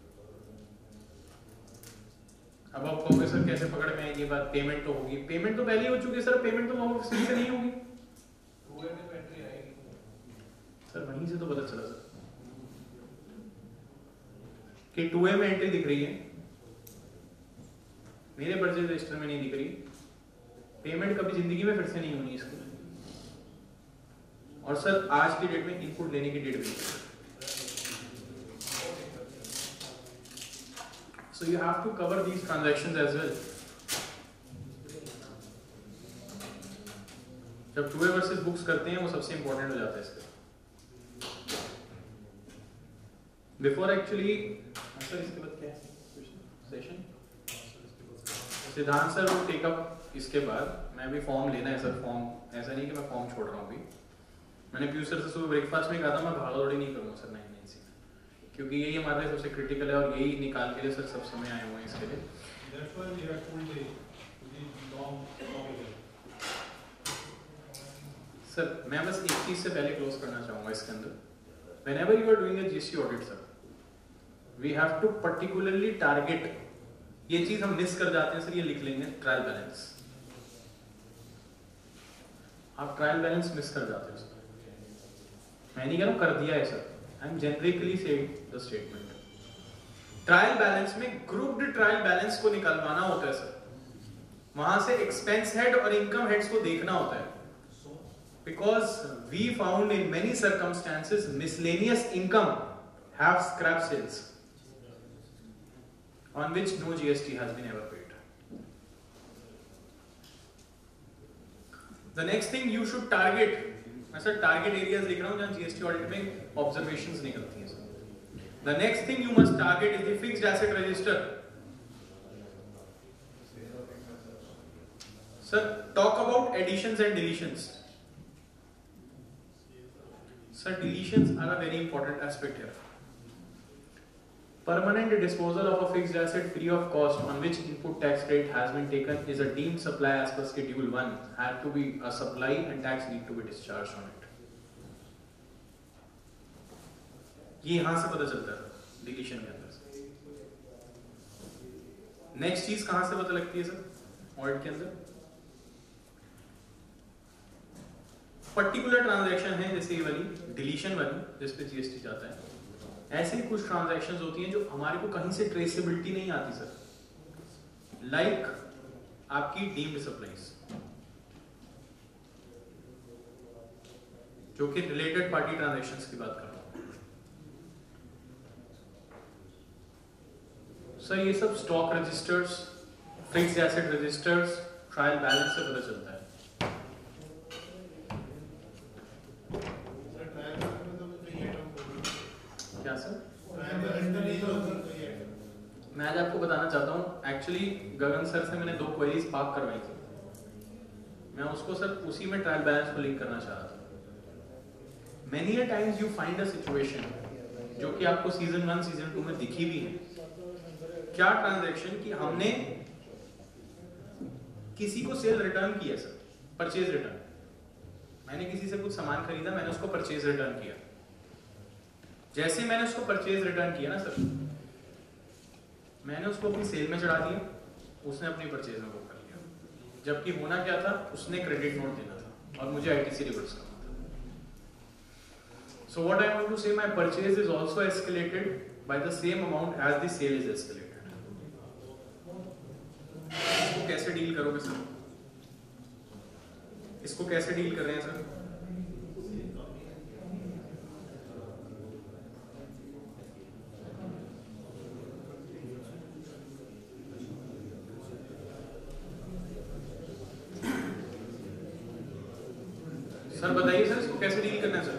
अब आप कहोगे सर कैसे पकड़ में आएगी ये बात, पेमेंट तो होगी, पेमेंट तो पहले ही हो चुकी है सर, पेमेंट तो वहां से नहीं होगी सर, वहीं से तो पता चला सर कि 2A में एंट्री दिख रही है, मेरे परचेज रजिस्टर में नहीं दिख रही, पेमेंट कभी जिंदगी में फिर से नहीं होनी इसको, और सर आज की डेट में इनपुट लेने की डेट भी नहीं। So you have to cover these transactions as well. जब 2A वर्सेस बुक्स करते हैं वो सबसे इंपॉर्टेंट हो जाता है इसका। बिफोर एक्चुअली सर इसके बाद क्या है सेशन, सिद्धांत सर वो टेक अप इसके बाद, मैं भी फॉर्म लेना है सर, फॉर्म ऐसा नहीं कि मैं फॉर्म छोड़ रहा हूँ अभी, मैंने पीयूष सर से सुबह ब्रेकफास्ट में कहा था मैं भागा दौड़ी नहीं करूँगा सर 996 में, क्योंकि यही हमारे लिए सबसे क्रिटिकल है और यही निकाल के लिए सर सब समय आए हुए हैं इसके लिए। सर मैं बस एक चीज से पहले क्लोज करना चाहूंगा इसके अंदर, whenever you are doing a GST audit sir, we have to particularly target, ये चीज हम मिस कर जाते हैं सर, ये लिख लेंगे ट्रायल बैलेंस, आप ट्रायल बैलेंस मिस कर जाते हो सर, मैं नहीं कह रहा हूं कर दिया है sir, I am generically saying the statement. Trial balance में ग्रुप्ड ट्रायल बैलेंस को निकलवाना होता है सर, वहां से एक्सपेंस हेड और इनकम हेड्स को देखना होता है, because we found in many circumstances miscellaneous income have scrap sales on which no GST has been ever paid. The next thing you should target, मैं सर टारगेट एरियाज लिख रहा हूं जहां जीएसटी ऑडिट में ऑब्जर्वेशंस निकलती हैं sir. The next thing you must target is the fixed asset register. Sir, talk about additions and deletions. Sir, deletions are a very important aspect here. Permanent disposal of a fixed asset free of cost on which input tax rate has been taken is a deemed supply as per Schedule 1. Had to be a supply and tax need to be discharged on it. ये यहां से पता चलता है deletion के अंदर से। Next चीज कहां से पता लगती है सर ऑडिट के अंदर? पर्टिकुलर ट्रांजैक्शन है जैसे ये वाली डिलीशन वाली जिस पे जीएसटी जाता है, ऐसे ही कुछ ट्रांजैक्शंस होती हैं जो हमारे को कहीं से ट्रेसेबिलिटी नहीं आती सर, लाइक आपकी डीम्ड सप्लाईज जो कि रिलेटेड पार्टी ट्रांजैक्शंस की बात कर रहा हूं सर। ये सब stock registers, fixed asset registers, trial balance से पता चलता है। क्या सर? मैं आज आपको बताना चाहता हूँ, एक्चुअली गगन सर से मैंने 2 क्वेरीज पार्क करवाई थी, मैं उसको सर उसी में ट्रायल बैलेंस को लिंक करना चाह रहा था। Many a times you find a situation जो कि आपको सीजन 1 सीजन 2 में दिखी भी है, क्या ट्रांजैक्शन कि हमने किसी को सेल रिटर्न किया सर, परचेज रिटर्न, मैंने किसी से कुछ सामान खरीदा, मैंने उसको परचेज रिटर्न किया, जैसे मैंने उसको परचेज रिटर्न किया ना सर, मैंने उसको अपनी सेल में चढ़ा दिया, उसने अपनी परचेज में बुक कर लिया, जबकि होना क्या था, उसने क्रेडिट नोट देना था और मुझे आईटीसी रिवर्स करना था। So what I want to say, my purchase is also escalated by the same amount as the sale is escalated. इसको कैसे डील करोगे सर? इसको कैसे डील कर रहे हैं सर? सर बताइए सर, इसको कैसे डील करना है sir?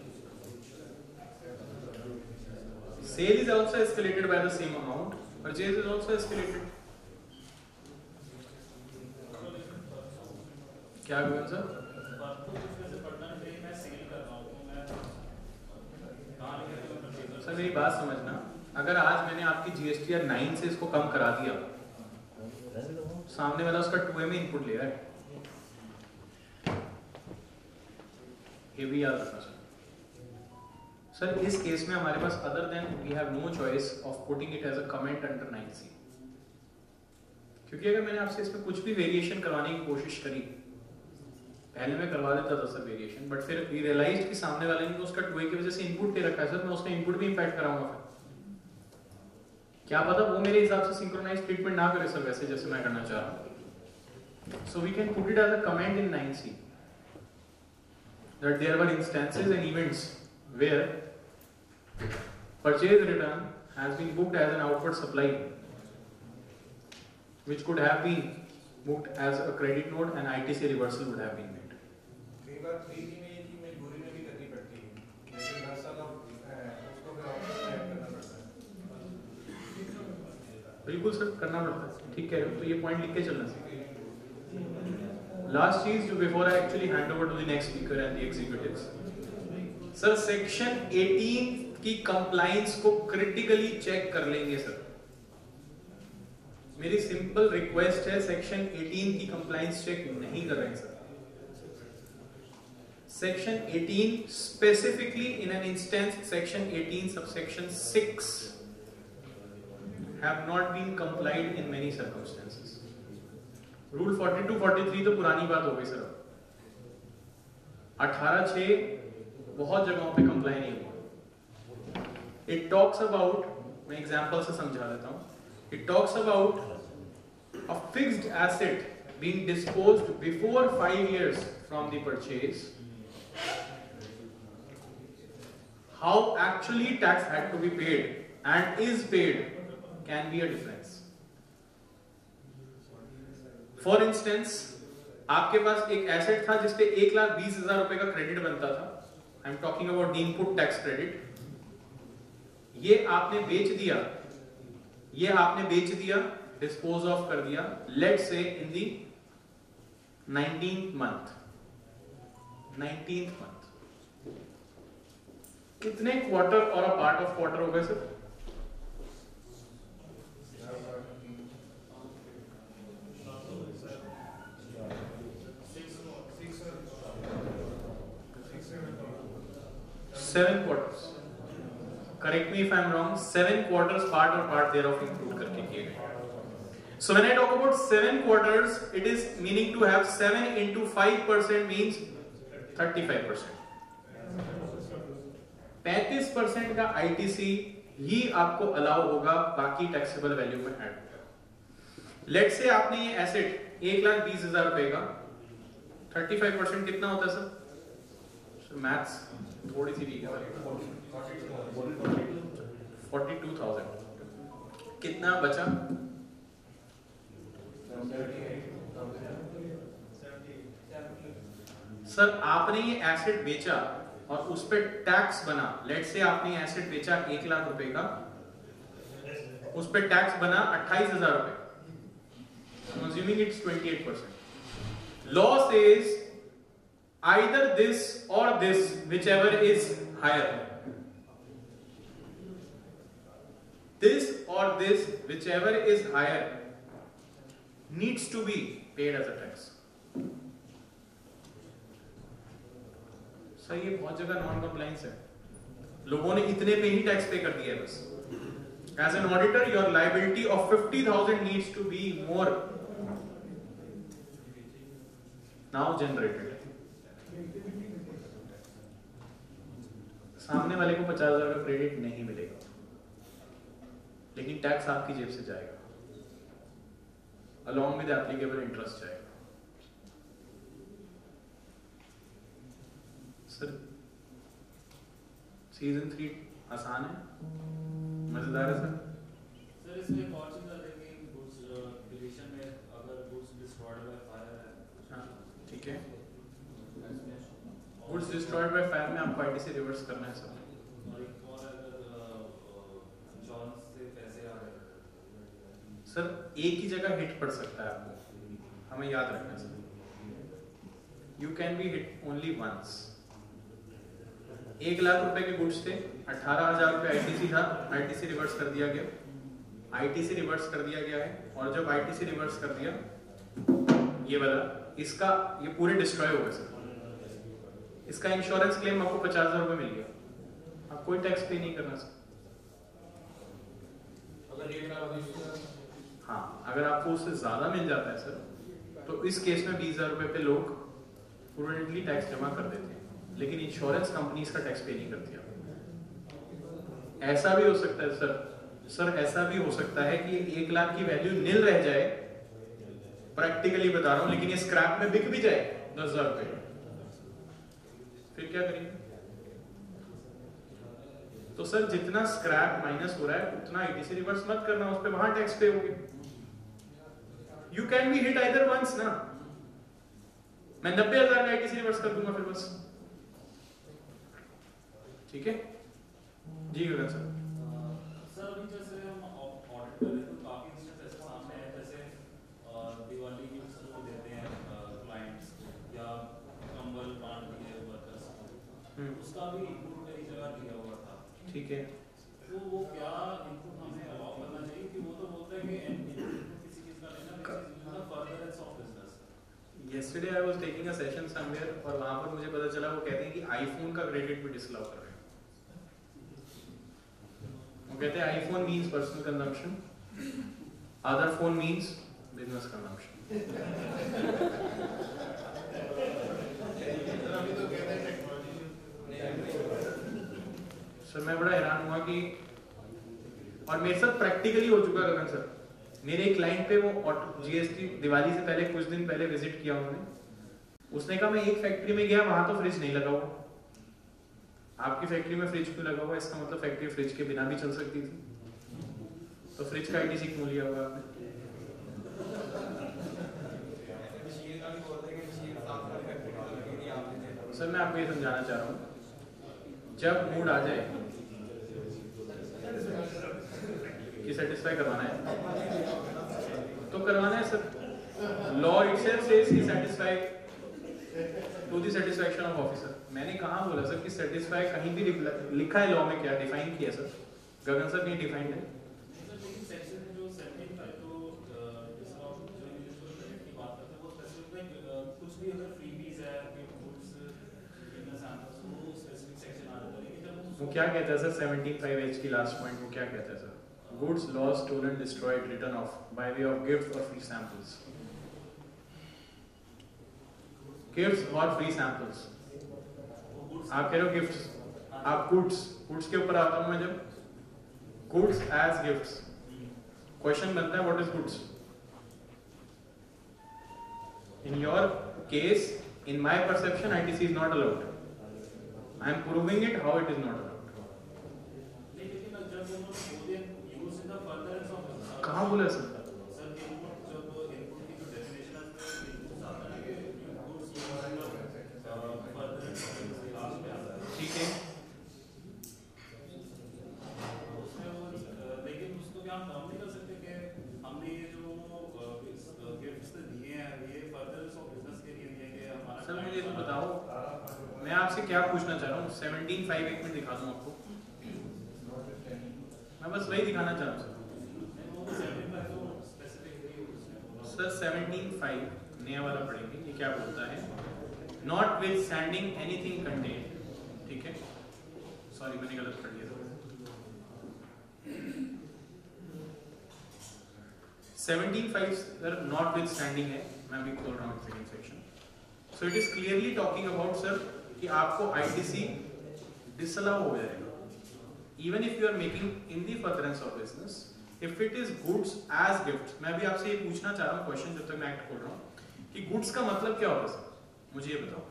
Sale is also escalated by the same amount. Purchase is also escalated. क्या हुआ सर? सर मेरी बात समझना, अगर आज मैंने आपकी GSTR 9 से इसको कम करा दिया, सामने वाला उसका 2A में इनपुट ले रहा है, ये भी याद रखना सर। इस केस में हमारे पास other than we have no choice of putting it as a comment under 9C, क्योंकि अगर मैंने आपसे इसमें कुछ भी वेरिएशन करवाने की कोशिश करी, पहले मैं करवा देता था सर वेरिएशन, बट फिर वी रियलाइज्ड कि सामने वाले ने तो उसका 2A की वजह से इनपुट दे रखा है सर, मैं उसका इनपुट भी इम्पैक्ट कराऊंगा, फिर क्या पता वो मेरे हिसाब से सिंक्रोनाइज ट्रीटमेंट ना करे सर वैसे जैसे मैं करना चाह रहा हूं। So we can put it as a comment in 9C that there were instances and events where purchase return has been booked as an outward supply, which could have been booked as a credit note and ITC reversal would have been made.
कई बार 3D में ये चीज मजबूरी में भी करनी पड़ती है, जैसे 10 साल उसको फिर ऑप्शन ऐड करना पड़ता है।
बिल्कुल सर करना पड़ता है, ठीक कह रहे हो, तो ये पॉइंट लिख के चलना चाहिए। लास्ट चीज जो before I actually hand over to the next speaker and the executives, sir section 18 की कंप्लायंस को क्रिटिकली चेक कर लेंगे सर। मेरी सिंपल रिक्वेस्ट है, सेक्शन 18 की कंप्लायंस चेक नहीं कर रहे हैं sir. Section 18 specifically in an instance section 18 subsection 6 have not been complied in many circumstances. Rule 42 43 तो पुरानी बात हो गई सर, 18(6) बहुत जगहों पे कंप्लाई नहीं हुआ। इट टॉक्स अबाउट, मैं एग्जांपल से समझा देता हूं, it talks about a fixed asset being disposed before 5 years from the purchase, how actually tax had to be paid and is paid can be a difference. For instance, आपके पास एक asset था जिसपे 1,20,000 रुपए का क्रेडिट बनता था, I am talking about the input tax credit. ये आपने बेच दिया, डिस्पोज ऑफ कर दिया, लेट से इन दी 19th month। कितने क्वार्टर और अ पार्ट ऑफ क्वार्टर हो गए sir? 7 quarters. Correct me if I am wrong. 7 quarters part or part thereof include करके किए गए। So when I talk about 7 quarters, it is meaning to have 7 into 5% means 35%. 35% का ITC ही आपको allow होगा, बाकी taxable value में add होगा। Late से आपने ये एसेट 1,20,000 रुपए का 35% कितना होता है सर? मैथ्स थोड़ी सी वीक है, 42,000 कितना बचा? सर आपने ये एसेट बेचा और उस पे टैक्स बना, लेट से आपने एसेट बेचा 1,00,000 रुपए का, उस पे टैक्स बना 28,000 रुपए, assuming it's 28%. Law says either this or this, whichever is higher. This or this, whichever is higher, needs to be paid as a tax. Sir ये बहुत जगह नॉन कंप्लायंस है, लोगों ने इतने पे ही टैक्स पे कर दिया है बस। As an auditor, your liability of 50,000 needs to be more now generated. सामने वाले को 50,000 का क्रेडिट नहीं मिलेगा, लेकिन टैक्स आपकी जेब से जाएगा, along with applicable interest जाएगा। सर सीजन 3 आसान है, मजेदार है सर।
सर इसमें एक और चीज डालेंगे, गुड्स डिलीशन में अगर गुड्स डिस्ट्रॉयड बाय फायर है,
हाँ ठीक है, गुड्स डिस्ट्रॉयड बाय फायर में आपको आईटीसी रिवर्स करना है सर।
और एक और अगर इंश्योरेंस से पैसे आ रहे हैं
सर एक ही जगह हिट पड़ सकता है आपको, हमें याद रखना है sir, you can be hit only once. 1 lakh रुपए के गुड्स थे, 18,000 रुपए आईटीसी था, आईटीसी रिवर्स कर दिया गया, आईटीसी रिवर्स कर दिया गया है। और जब आईटीसी रिवर्स कर दिया ये वाला, इसका ये पूरे डिस्ट्रॉय हो गए सर। इसका इंश्योरेंस क्लेम आपको 50,000 रुपए मिल गया, आप कोई टैक्स पे नहीं करना सर। हाँ, अगर आपको उससे ज्यादा मिल जाता है सर तो इस केस में 20,000 रुपए पे लोग प्रूडेंटली टैक्स जमा कर देते हैं, लेकिन इंश्योरेंस कंपनी इसका टैक्स पे नहीं करती। ऐसा भी हो सकता है सर, ऐसा भी हो सकता है कि 1 लाख की वैल्यू नील रह जाए, प्रैक्टिकली बता रहा हूं, लेकिन ये स्क्रैप में बिक भी जाए 10,000 रुपए, फिर क्या करेंगे? तो सर जितना स्क्रैप माइनस हो रहा है उतना आईटीसी रिवर्स मत करना, उस पे वहां टैक्स पे होगे। You can be hit either once ना, मैं 90,000 का आईटीसी रिवर्स कर दूंगा फिर बस, ठीक है जी गगन सर।
सर अभी जैसे हम ऑडिट कर रहे हैं तो काफी इंस्टेंस ऐसे सामने आए, जैसे दिवाली गिफ्ट्स जो देते हैं क्लाइंट्स या कंबल बांट दिए वर्कर्स को, उसका भी इनपुट कई जगह दिया हुआ था,
ठीक है,
तो वो क्या इनपुट हमें अलाउ करना चाहिए? कि वो तो बोलता है कि इनपुट किसी चीज का लेना नहीं, furtherance of business.
yesterday I was taking a session somewhere और वहां पर मुझे पता चला वो कहते हैं कि आईफोन का क्रेडिट भी डिसअलाउ कर रहे हैं। वो कहते हैं iPhone means personal consumption, other phone means business consumption. Sir मैं बड़ा हैरान हुआ कि, और मेरे साथ प्रैक्टिकली हो चुका गगन सर, मेरे एक क्लाइंट पे वो जीएसटी दिवाली से पहले कुछ दिन पहले विजिट किया उन्होंने, उसने कहा मैं एक फैक्ट्री में गया, वहां तो फ्रिज नहीं लगा हुआ। आपकी फैक्ट्री में फ्रिज क्यों लगा हुआ? इसका मतलब फैक्ट्री फ्रिज के बिना भी चल सकती थी, तो फ्रिज का आईटीसी क्यों लिया हुआ आपने? सर मैं आपको ये समझाना चाह रहा हूँ, जब मूड आ जाए कि सेटिस्फाई करवाना है तो करवाना है sir. Law itself says he satisfy to the satisfaction of officer. मैंने कहाँ बोला सर कि सेटिस्फाई कहीं भी लिखा है लॉ में? क्या डिफाइन किया सर? गगन सर ने डिफाइंड है। वो क्या कहता है सर 17(5)(h) की लास्ट पॉइंट, वो क्या कहता है sir? Goods lost, stolen, destroyed, written off by way of gift और फ्री सैंपल्स। गिफ्ट्स और फ्री सैंपल्स, आप कह रहे हो गिफ्ट्स, आप गुड्स के ऊपर आता हूं मैं। जब गुड्स एज गिफ्ट्स, क्वेश्चन बनता है what is goods? In your case, in my perception, ITC is not allowed. I am proving it how it is not allowed. कहाँ बोला सर? ठीक है,
लेकिन उसको क्या हम काम नहीं कर सकते कि हमने ये जो गिफ्ट्स दिए हैं ये फर्दरेंस ऑफ बिजनेस के लिए दिए कि हमारा।
सर मुझे तो बताओ, मैं आपसे क्या पूछना चाह रहा हूँ? 17(5) एक मिनट दिखा दूँ आपको, मैं बस वही दिखाना चाह रहा हूँ सर। 17(5) नया वाला पढ़ेंगे, ये क्या बोलता है? Notwithstanding anything contained, ठीक है, सॉरी मैंने गलत पढ़ दिया। 17(5) सर नॉट विथ स्टैंडिंग है, मैं भी खोल रहा हूँ second section. So it is clearly talking about sir कि आपको आईटीसी डिसअलाउ हो जाएगा even if you are making in the furtherance of business if it is goods as gifts. मैं भी आपसे ये पूछना चाह रहा हूँ क्वेश्चन जब तक मैं एक्ट खोल रहा हूँ कि गुड्स का मतलब क्या होता है सर? मुझे ये बताओ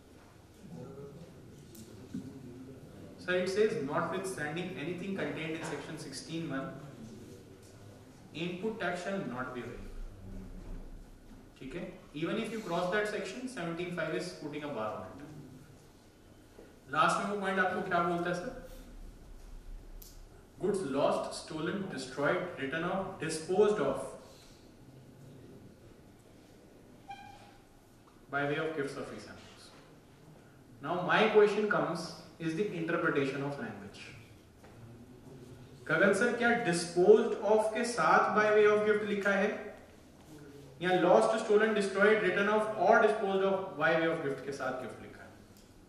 sir. It says notwithstanding anything contained in section 16(1) input tax shall not be waived, ठीक है। even if you cross that section, 17(5) is putting a bar on it. Last में वो पॉइंट आपको क्या बोलता है sir? Goods lost, stolen, destroyed, written off, disposed off by way of gifts or free samples. Now my question comes is the interpretation of language. Gagan sir, क्या disposed of के साथ by way of gift लिखा है या lost, stolen, destroyed, written off और disposed of by way of gift के साथ gift लिखा है?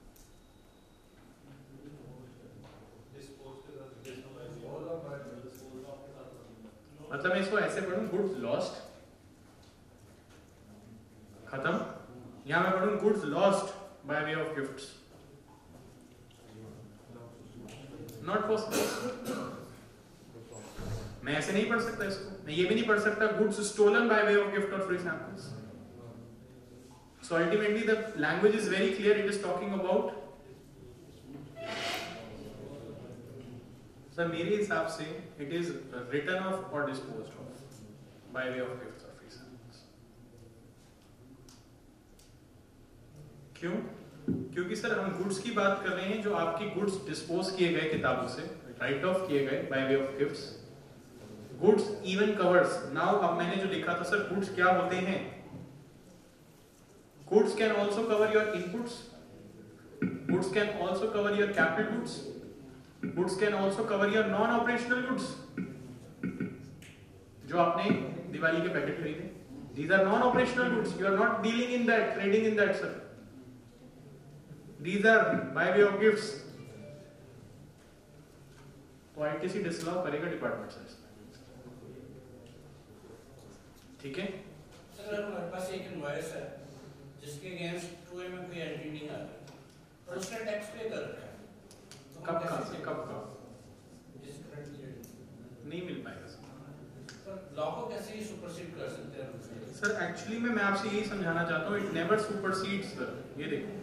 मतलब मैं इसको ऐसे पढ़ूं, goods lost खत्म, या मैं पढ़ूं goods lost by way of gifts? Not possible. मैं ऐसे नहीं पढ़ सकता इसको. मैं ये भी नहीं पढ़ सकता goods stolen by way of gift or free samples. So ultimately the language is very clear. It is talking about, sir मेरे हिसाब से it is written off or disposed of by way of gifts or free samples. क्यों? क्योंकि sir हम goods की बात कर रहे हैं जो आपकी गुड्स डिस्पोज किए गए किताबों से, राइट ऑफ किए गए by way of gifts. Goods even covers. Now अब मैंने जो लिखा था सर, गुड्स क्या होते हैं? Goods can also cover your inputs, goods can also cover your capital goods, goods can also cover your non operational goods. जो आपने दिवाली के पैकेट खरीदे, these are non operational goods. You are not dealing in that, trading in that, sir. These are by way of gifts. तो ITC disallow करेगा department से, ठीक है?
Sir हमारे पास एक इनवॉइस है जिसके अगेंस्ट 2A में कोई एंट्री नहीं आ रही और उसने टैक्स पे कर रखा है. तो
कब का से कब का
इस करंट पीरियड
नहीं मिल पाएगा
सर. लॉ को कैसे ही सुपरसीड कर सकते हैं
सर? एक्चुअली मैं आपसे यही समझाना चाहता हूँ, इट नेवर सुपरसीड्स सर. ये देखो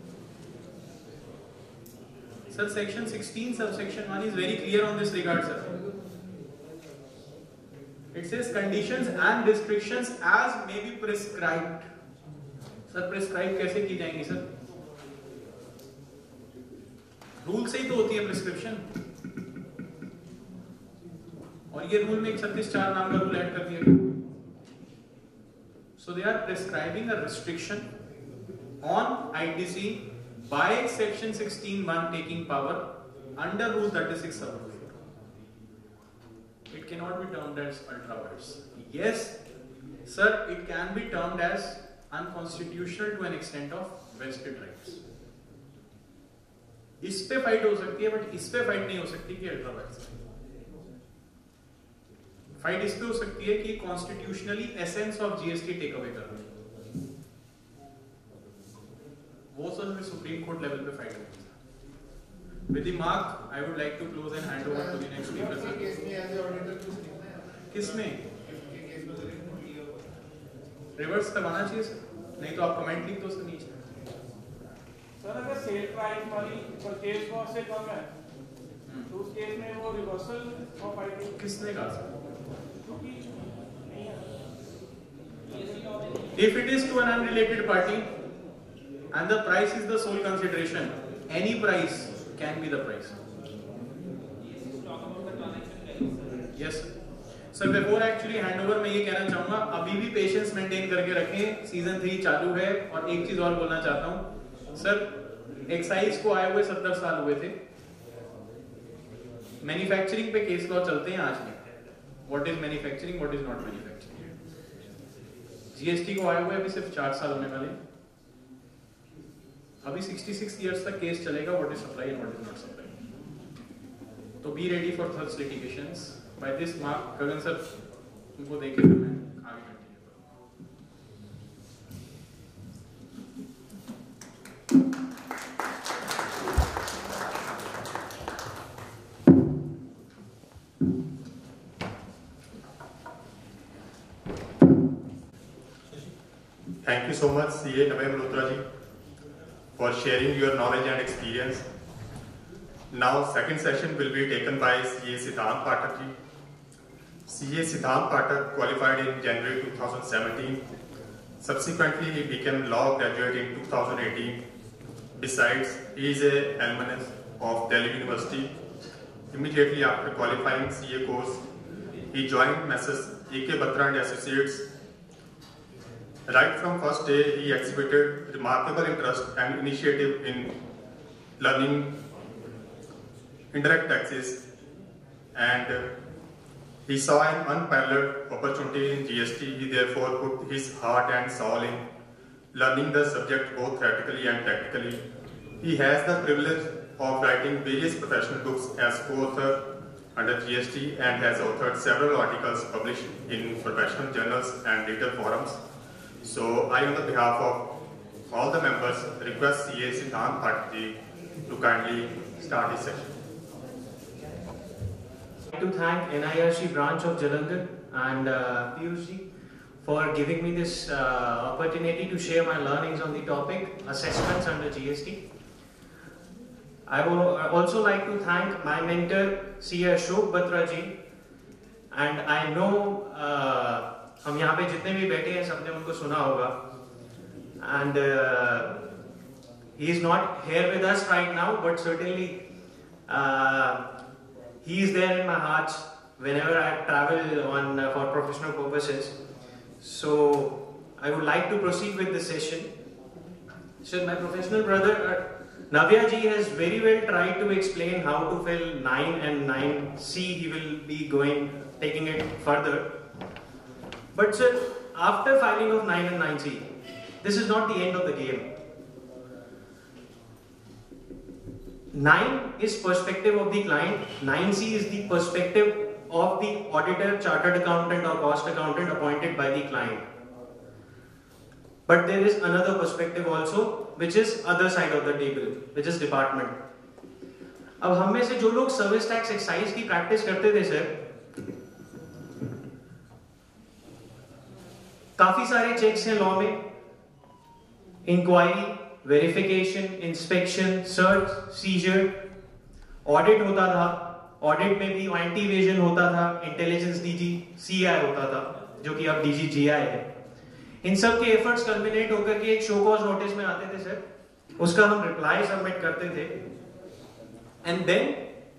sir, section 16 subsection 1 is very clear on this regard, sir. It says conditions and restrictions as may be prescribed. Sir prescribe कैसे की जाएंगी सर? रूल से ही तो होती है प्रिस्क्रिप्शन. और ये रूल में 36(4) नाम का रूल ऐड कर दिया गया. So they are prescribing a restriction on ITC by section 16(1) taking power under rule 36 sub 4. It cannot be termed as ultra vires. Yes, sir, it can be termed as unconstitutional to an extent of vested rights. इस पे fight हो सकती है, but इस पे fight नहीं हो सकती कि अल्ट्रा वायर्स. फाइट इस पे हो सकती है कि constitutionally essence of GST take away कर रही है. वो सर सुप्रीम कोर्ट लेवल पे फाइट होगी. With the mark, I would like to close and hand over to the next speaker, sir. किसमें? रिवर्स करवाना चाहिए सर, नहीं तो आप कमेंट लिख दो सर नीचे.
सर अगर सेल प्राइस वाली परचेज कॉस्ट से कम है तो उस केस में वो रिवर्सल ऑफ आईटी
किसने कहा सर?
क्योंकि नहीं है.
If it is to an unrelated party and the price is the sole consideration, any price can be the price. Yes sir. Sir before actually handover मैं ये कहना चाहूंगा, अभी भी पेशेंस मेंटेन करके रखें. सीजन 3 चालू है. और एक चीज और बोलना चाहता हूं सर, एक्साइज को आए हुए 70 साल हुए थे. मैन्युफैक्चरिंग पे केस लॉ चलते हैं आज भी. What is manufacturing, what is not manufacturing. GST को आए हुए अभी सिर्फ 4 साल होने वाले. अभी 66 इयर्स तक केस चलेगा, what is supply and what is not supply. तो be ready for such litigations. By this mark, Gagan sir उनको देखे तो मैं आगे कंटिन्यू
करूँगा. Thank you so much, CA Navay Malhotra ji, for sharing your knowledge and experience. Now, second session will be taken by CA Siddhant Pathak ji. CA Siddhant Pathak qualified in January 2017. Subsequently, he became law graduate in 2018. Besides, he is an alumnus of Delhi University. Immediately after qualifying CA course, he joined Messrs. A.K. Batra and Associates. Right from first day, he exhibited remarkable interest and initiative in learning indirect taxes, and he saw an unparalleled opportunity in GST. He therefore put his heart and soul in learning the subject both theoretically and practically. He has the privilege of writing various professional books as co-author under GST and has authored several articles published in professional journals and retail forums. So I, on the behalf of all the members, request CA Siddhant Pathak to kindly start his session.
I'd like to thank NIRC branch of Jalandhar and Piyush for giving me this opportunity to share my learnings on the topic assessments under GST. I would also like to thank my mentor CA Ashok Batra ji, and I know हम यहाँ पे जितने भी बैठे हैं सबने उनको सुना होगा, and he is not here with us right now, but certainly he is there in my heart whenever I travel on for professional purposes. So I would like to proceed with the session. So my professional brother Navya ji has very well tried to explain how to fill 9 and 9C. He will be taking it further. But sir, after filing of 9 and 9C, this is not the end of the game. 9 is perspective of the client, 9C is the perspective of the auditor, chartered accountant or cost accountant appointed by the client. But there is another perspective also, which is other side of the table, which is department. अब हम में से जो लोग service tax excise की practice करते थे sir, काफी सारे चेक्स हैं लॉ में, inquiry, verification, inspection, search, seizure, audit होता था, ऑडिट में भी एंटी इवेजन होता था, इंटेलिजेंस डीजी सीआई होता था, जो कि अब डीजी जीआई है। इन सब के एफर्ट्स कल्मिनेट होकर के एक शो कॉज नोटिस में आते थे सर, उसका हम रिप्लाई सबमिट करते थे, एंड देन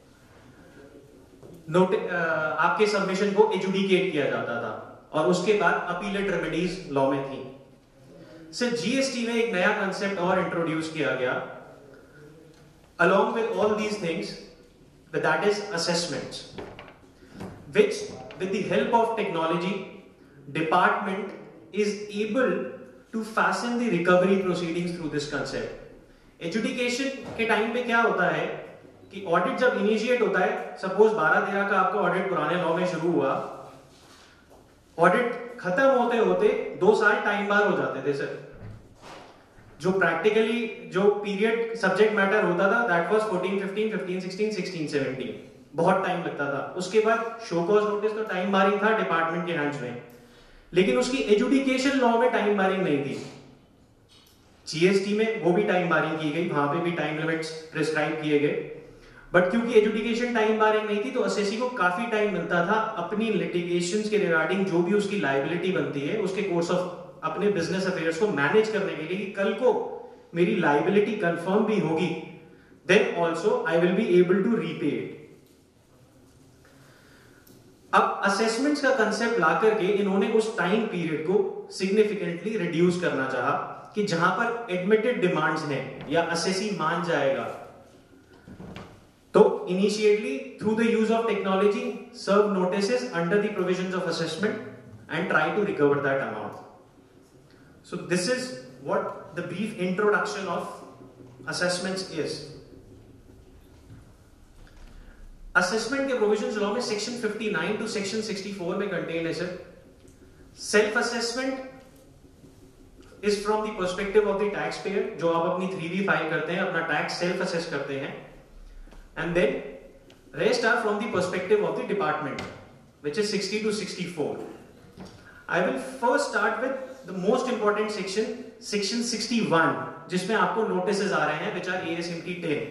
आपके सबमिशन को एजुडिकेट किया जाता था, और उसके बाद अपीलेट रेमेडीज लॉ में थी। सर जीएसटी में एक नया कंसेप्ट और इंट्रोड्यूस किया गया, along with all these things, but that is assessments, which with the help of technology, department is able to fasten the recovery proceedings through this concept. Adjudication के time पे क्या होता है कि ऑडिट जब इनिशिएट होता है, सपोज 12-13 का आपका ऑडिट पुराने लॉ में शुरू हुआ, ऑडिट खत्म होते होते 2 साल टाइम बार हो जाते थे सर। जो प्रैक्टिकली जो पीरियड सब्जेक्ट मैटर होता था, दैट वाज 14-15, 15-16, 16-17, बहुत टाइम लगता था। उसके बाद शो कॉज नोटिस तो टाइम बारिंग था डिपार्टमेंट के हैंड्स में, लेकिन उसकी एजुडिकेशन लॉ में टाइम बारिंग नहीं थी। जीएसटी में वो भी टाइम बारिंग की गई, वहां पे भी टाइम लिमिट्स प्रिस्क्राइब किए गए, बट क्योंकि एजुडिकेशन टाइम बारिंग नहीं थी तो असेसी को काफी टाइम मिलता था अपनी लिटिगेशंस के रिगार्डिंग जो भी उसकी लायबिलिटी बनती है उसके कोर्स ऑफ अपने बिजनेस अफेयर्स को मैनेज करने के लिए, कि कल को मेरी लायबिलिटी कंफर्म भी होगी, then also I will be able to repay it. अब असेसमेंट्स का कंसेप्ट ला करके इन्होंने उस टाइम पीरियड को सिग्निफिकेंटली रिड्यूस करना चाहा कि जहां पर एडमिटेड डिमांड्स हैं या असेसी मान जाएगा, तो initially through the use of technology serve notices under the provisions of assessment and try to recover that amount. So this is what the brief introduction of assessments is. Assessment के provisions law में section 59 to section 64 में contain है sir. Self assessment is from the perspective of the tax payer, जो आप अपनी 3B file करते हैं, अपना टैक्स सेल्फ असेस करते हैं, and then rest are from the perspective of the department, which is 60 to 64। I will first start with the most important section, section 61, जिसमें आपको नोटिसेस आ रहे हैं which are ASMT 10।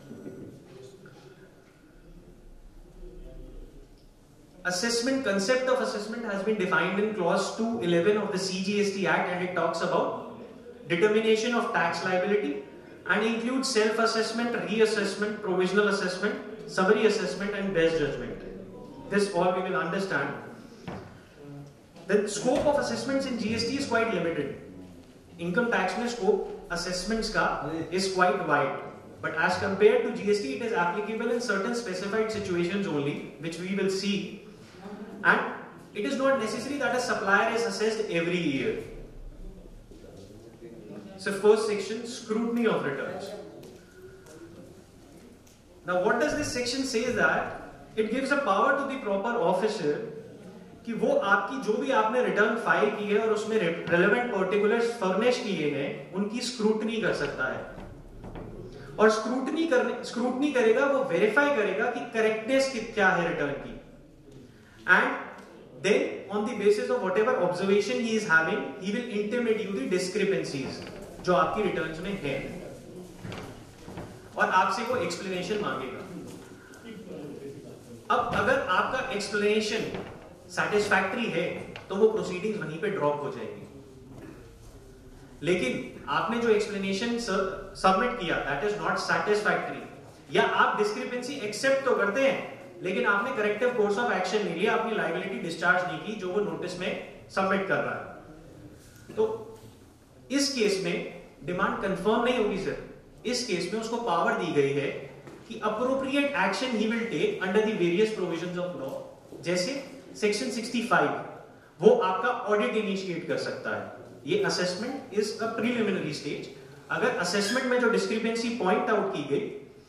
Assessment, concept of assessment has been defined in clause 211 of the CGST Act, and it talks about determination of tax liability and includes self-assessment, reassessment, provisional assessment, summary assessment and best judgment. This all we will understand. The scope of assessments in GST is quite limited. Income tax में scope assessments का is quite wide. but as compared to GST, it is applicable in certain specified situations only, which we will see, and it is not necessary that a supplier is assessed every year. So first section, scrutiny of returns. Now what does this section say is that it gives a power to the proper officer कि वो आपकी जो भी आपने return file की है और उसमें रेलेवेंट पर्टिकुलर्स फर्निश किए हैं उनकी स्क्रूटनी कर सकता है, और स्क्रूटनी करेगा, वो वेरीफाई करेगा कि करेक्टनेस क्या है रिटर्न की, and then on the basis of whatever observation he is having he will intimate you the discrepancies जो आपकी रिटर्न्स में है, और आपसे वो एक्सप्लेनेशन मांगेगा. अब अगर आपका एक्सप्लेनेशन सैटिस्फैक्टरी है तो वो प्रोसीडिंग्स वहीं पे ड्रॉप हो जाएगी. लेकिन आपने जो एक्सप्लेनेशन सबमिट किया दैट इज नॉट सैटिस्फैक्टरी, या आप डिस्क्रिपेंसी एक्सेप्ट तो करते हैं लेकिन आपने करेक्टिव कोर्स ऑफ एक्शन नहीं लिया, अपनी लायबिलिटी डिस्चार्ज नहीं की जो वो नोटिस में सबमिट कर रहा है, तो इस केस में डिमांड कंफर्म नहीं होगी सर. इस केस में उसको पावर दी गई है कि appropriate action he will take under the various provisions of law. जैसे सेक्शन 65 वो आपका ऑडिट इनिशिएट कर सकता है. ये assessment is a preliminary stage. अगर असेसमेंट में जो डिस्क्रिपेंसी पॉइंट आउट की गई,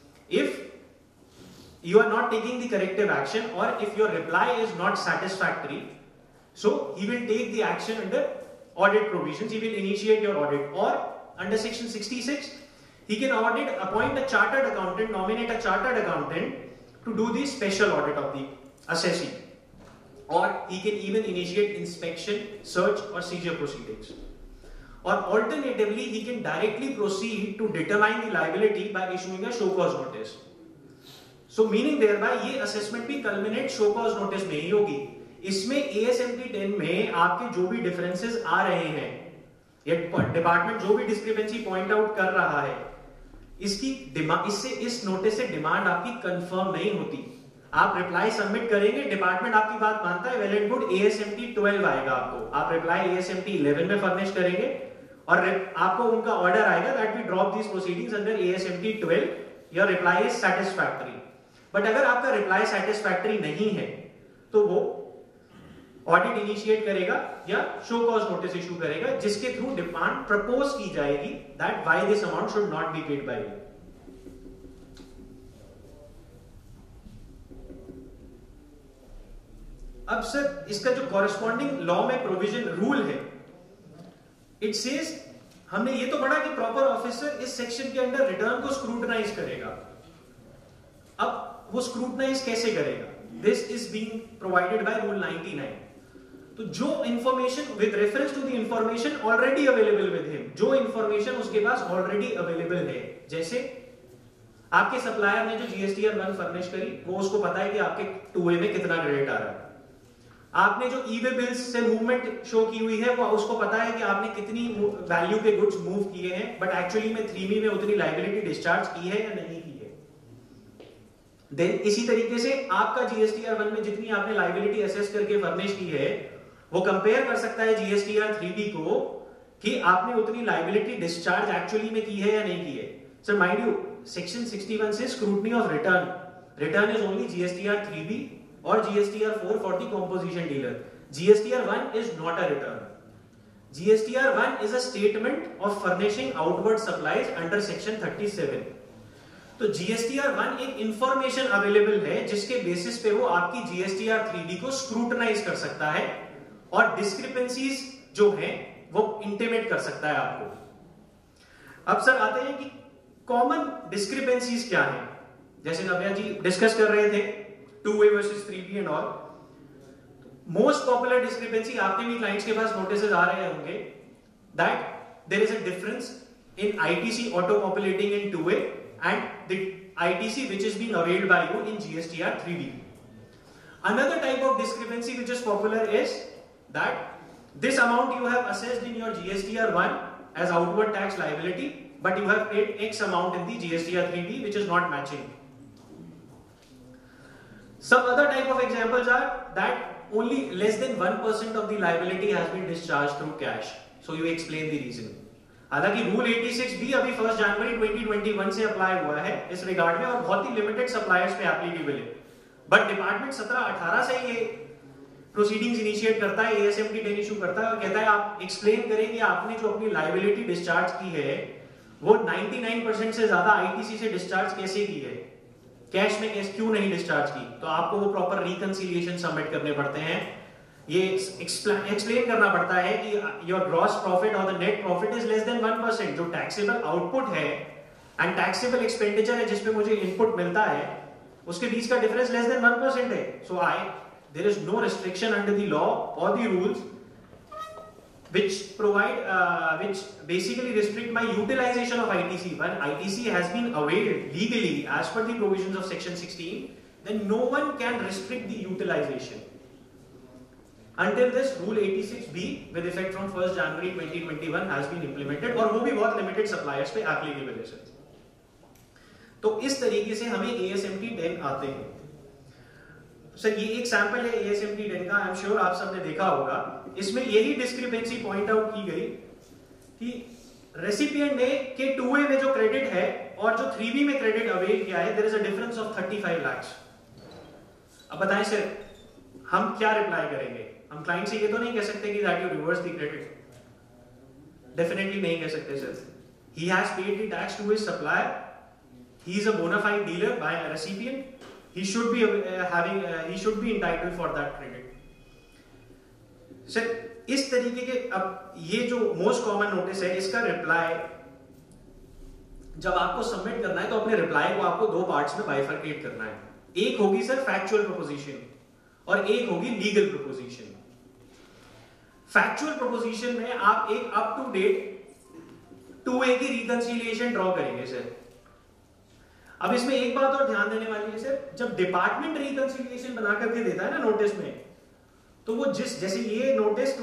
if you are not taking the corrective action और if your reply is not satisfactory, so he will take the action under audit provisions. He will initiate your audit, और under section 66 he can appoint a chartered accountant, nominate a chartered accountant to do the special audit of the assessee, or he can even initiate inspection, search or seizure proceedings, or alternatively he can directly proceed to determine the liability by issuing a show cause notice. So meaning thereby ये assessment भी culminate show cause notice में ही होगी. इसमें ASMP 10 में आपके जो भी differences आ रहे हैं, ये डिपार्टमेंट जो भी डिस्क्रिपेंसी पॉइंट आउट कर रहा है, इसकी डिमांड, इससे इस नोटिस से डिमांड आपकी कंफर्म नहीं होती. आप रिप्लाई सबमिट करेंगे, डिपार्टमेंट आपकी बात मानता है, वेल एंड गुड, ASMP 12 आएगा आपको, आप रिप्लाई ASMP 11 में फर्निश करेंगे और आपको उनका ऑर्डर आएगा that we drop this proceedings under ASMP 12, your reply is satisfactory. But अगर आपका रिप्लाई सैटिस्फैक्टरी नहीं है तो वो ऑडिट इनिशिएट करेगा या शो कॉज नोटिस इशू करेगा, जिसके थ्रू डिमांड प्रपोज की जाएगी that why this amount should not be paid by you. अब सर इसका जो कॉरेस्पॉन्डिंग लॉ में प्रोविजन रूल है, इट सेज, हमने ये तो पढ़ा कि प्रॉपर ऑफिसर इस सेक्शन के अंडर रिटर्न को स्क्रूटनाइज करेगा. अब वो स्क्रूटनाइज कैसे करेगा? This is being provided by rule 99. तो जो information with reference to the information already available with him, जो इंफॉर्मेशन उसके पास ऑलरेडी अवेलेबल है, जैसे आपके सप्लायर ने जो GSTR 1 फर्निश करी, वो उसको पता है कि आपके 2A में कितना क्रेडिट आ रहा है. आपने जो ई-वे बिल्स से मूवमेंट शो की हुई है, वो उसको पता है कि आपने कितनी वैल्यू के गुड्स मूव किए हैं, बट एक्चुअली में 3B में उतनी लायबिलिटी डिस्चार्ज की है या नहीं की है. देन इसी तरीके से आपका GSTR 1 में जितनी आपने लायबिलिटी असेस करके फर्निश की है, वो कंपेयर कर सकता है GSTR 3B को कि आपने उतनी लायबिलिटी डिस्चार्ज एक्चुअली में की है या नहीं की है. सर माइंड यू, सेक्शन 61 से scrutiny of return, return is only GSTR 3B or GSTR 4 for the composition dealer. GSTR 1 is not a return. GSTR 1 is a statement of furnishing outward supplies under section 37. तो GSTR 1 एक information available है जिसके basis पे वो आपकी GSTR 3B को scrutinise कर सकता है और डिस्क्रिपेंसीज जो है वो इंटिमेट कर सकता है आपको. अब सर आते हैं कि कॉमन डिस्क्रिपेंसीज क्या है. जैसे नव्या जी डिस्कस कर रहे थे 2A versus 3B and all. Most popular discrepancy आपके भी क्लाइंट्स के पास नोटिसेस आ रहे होंगे that there is a difference in ITC auto populating in 2A and the ITC which is being availed by you in GSTR 3B. Another type of discrepancy which is popular is that this amount you have assessed in your GSTR 1 as outward tax liability, but you have paid X amount in the GSTR 3B which is not matching. Some other type of examples are that only less than 1% of the liability has been discharged through cash. So you explain the reason. हालांकि rule 86 भी अभी 1 जनवरी 2021 से apply हुआ है इस regard में और बहुत ही लिमिटेड सप्लायर्स पे एप्लीकेबल है, बट डिपार्टमेंट 17-18 से ये प्रोसीडिंग्स इनिशिएट करता है, ASMT 10 इशू करता है और कहता है आप एक्सप्लेन करें कि आपने जो अपनी लायबिलिटी डिस्चार्ज की है वो 99% से ज्यादा ITC से डिस्चार्ज कैसे की है, कैश में कैश क्यों नहीं डिस्चार्ज की, तो आपको वो प्रॉपर रिकंसिलिएशन सबमिट करने पड़ते हैं, ये एक्सप्लेन करना पड़ता है कि योर ग्रॉस प्रॉफिट और the net profit is less than 1%, जो टैक्सेबल आउटपुट है एंड टैक्सेबल एक्सपेंडिचर है जिसपे मुझे इनपुट मिलता है उसके बीच का डिफरेंस लेस देन 1% है. सो there is no restriction under the law or the rules which basically restrict my utilization of ITC. When ITC has been availed legally as per the provisions of section 16, then no one can restrict the utilization until this rule 86B with effect from 1st January 2021 has been implemented, और वो भी बहुत limited suppliers पे applicable है sir. तो इस तरीके से हमें ASMT 10 आते हैं सर. ये एक सैंपल है ASMT 10 का, आई एम श्योर आप सबने देखा होगा. इसमें यही डिस्क्रिपेंसी पॉइंट आउट की गई कि रेसिपिएंट ने के 2A में जो क्रेडिट है और जो 3B में क्रेडिट अवेल किया है, there is a difference of 35 lakh. अब बताएं सर हम क्या रिप्लाई करेंगे? हम क्लाइंट से ये तो नहीं कह सकते कि that you reverse the credit, definitely नहीं कह सकते sir. He has paid the tax to his supplier, he is a bona fide dealer by a recipient, he should be entitled for that credit. Sir इस तरीके के, अब ये जो most common notice है इसका रिप्लाई जब आपको सबमिट करना है तो अपने रिप्लाई को आपको दो पार्ट्स में बाइफरकेट करना है. एक होगी सर फैक्चुअल प्रोपोजिशन और एक होगी लीगल प्रोपोजिशन. फैक्चुअल प्रोपोजिशन में आप एक अप टू डेट 2A की रिकंसिलिएशन ड्रॉ करेंगे सर. अब इसमें एक बात और ध्यान देने वाली है सर, जब डिपार्टमेंट रिकंसिलिएशन बना करके देता है ना नोटिस में, तो वो जैसे ये नोटिस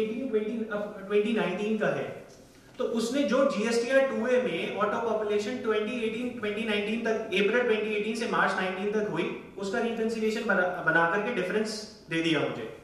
2019 का है, तो उसने जो GSTR 2A में ऑटो पॉपुलेशन 2019 तक, अप्रैल 2018 से मार्च 19 तक हुई, उसका रिकंसिलिएशन बना करके डिफरेंस दे दिया मुझे.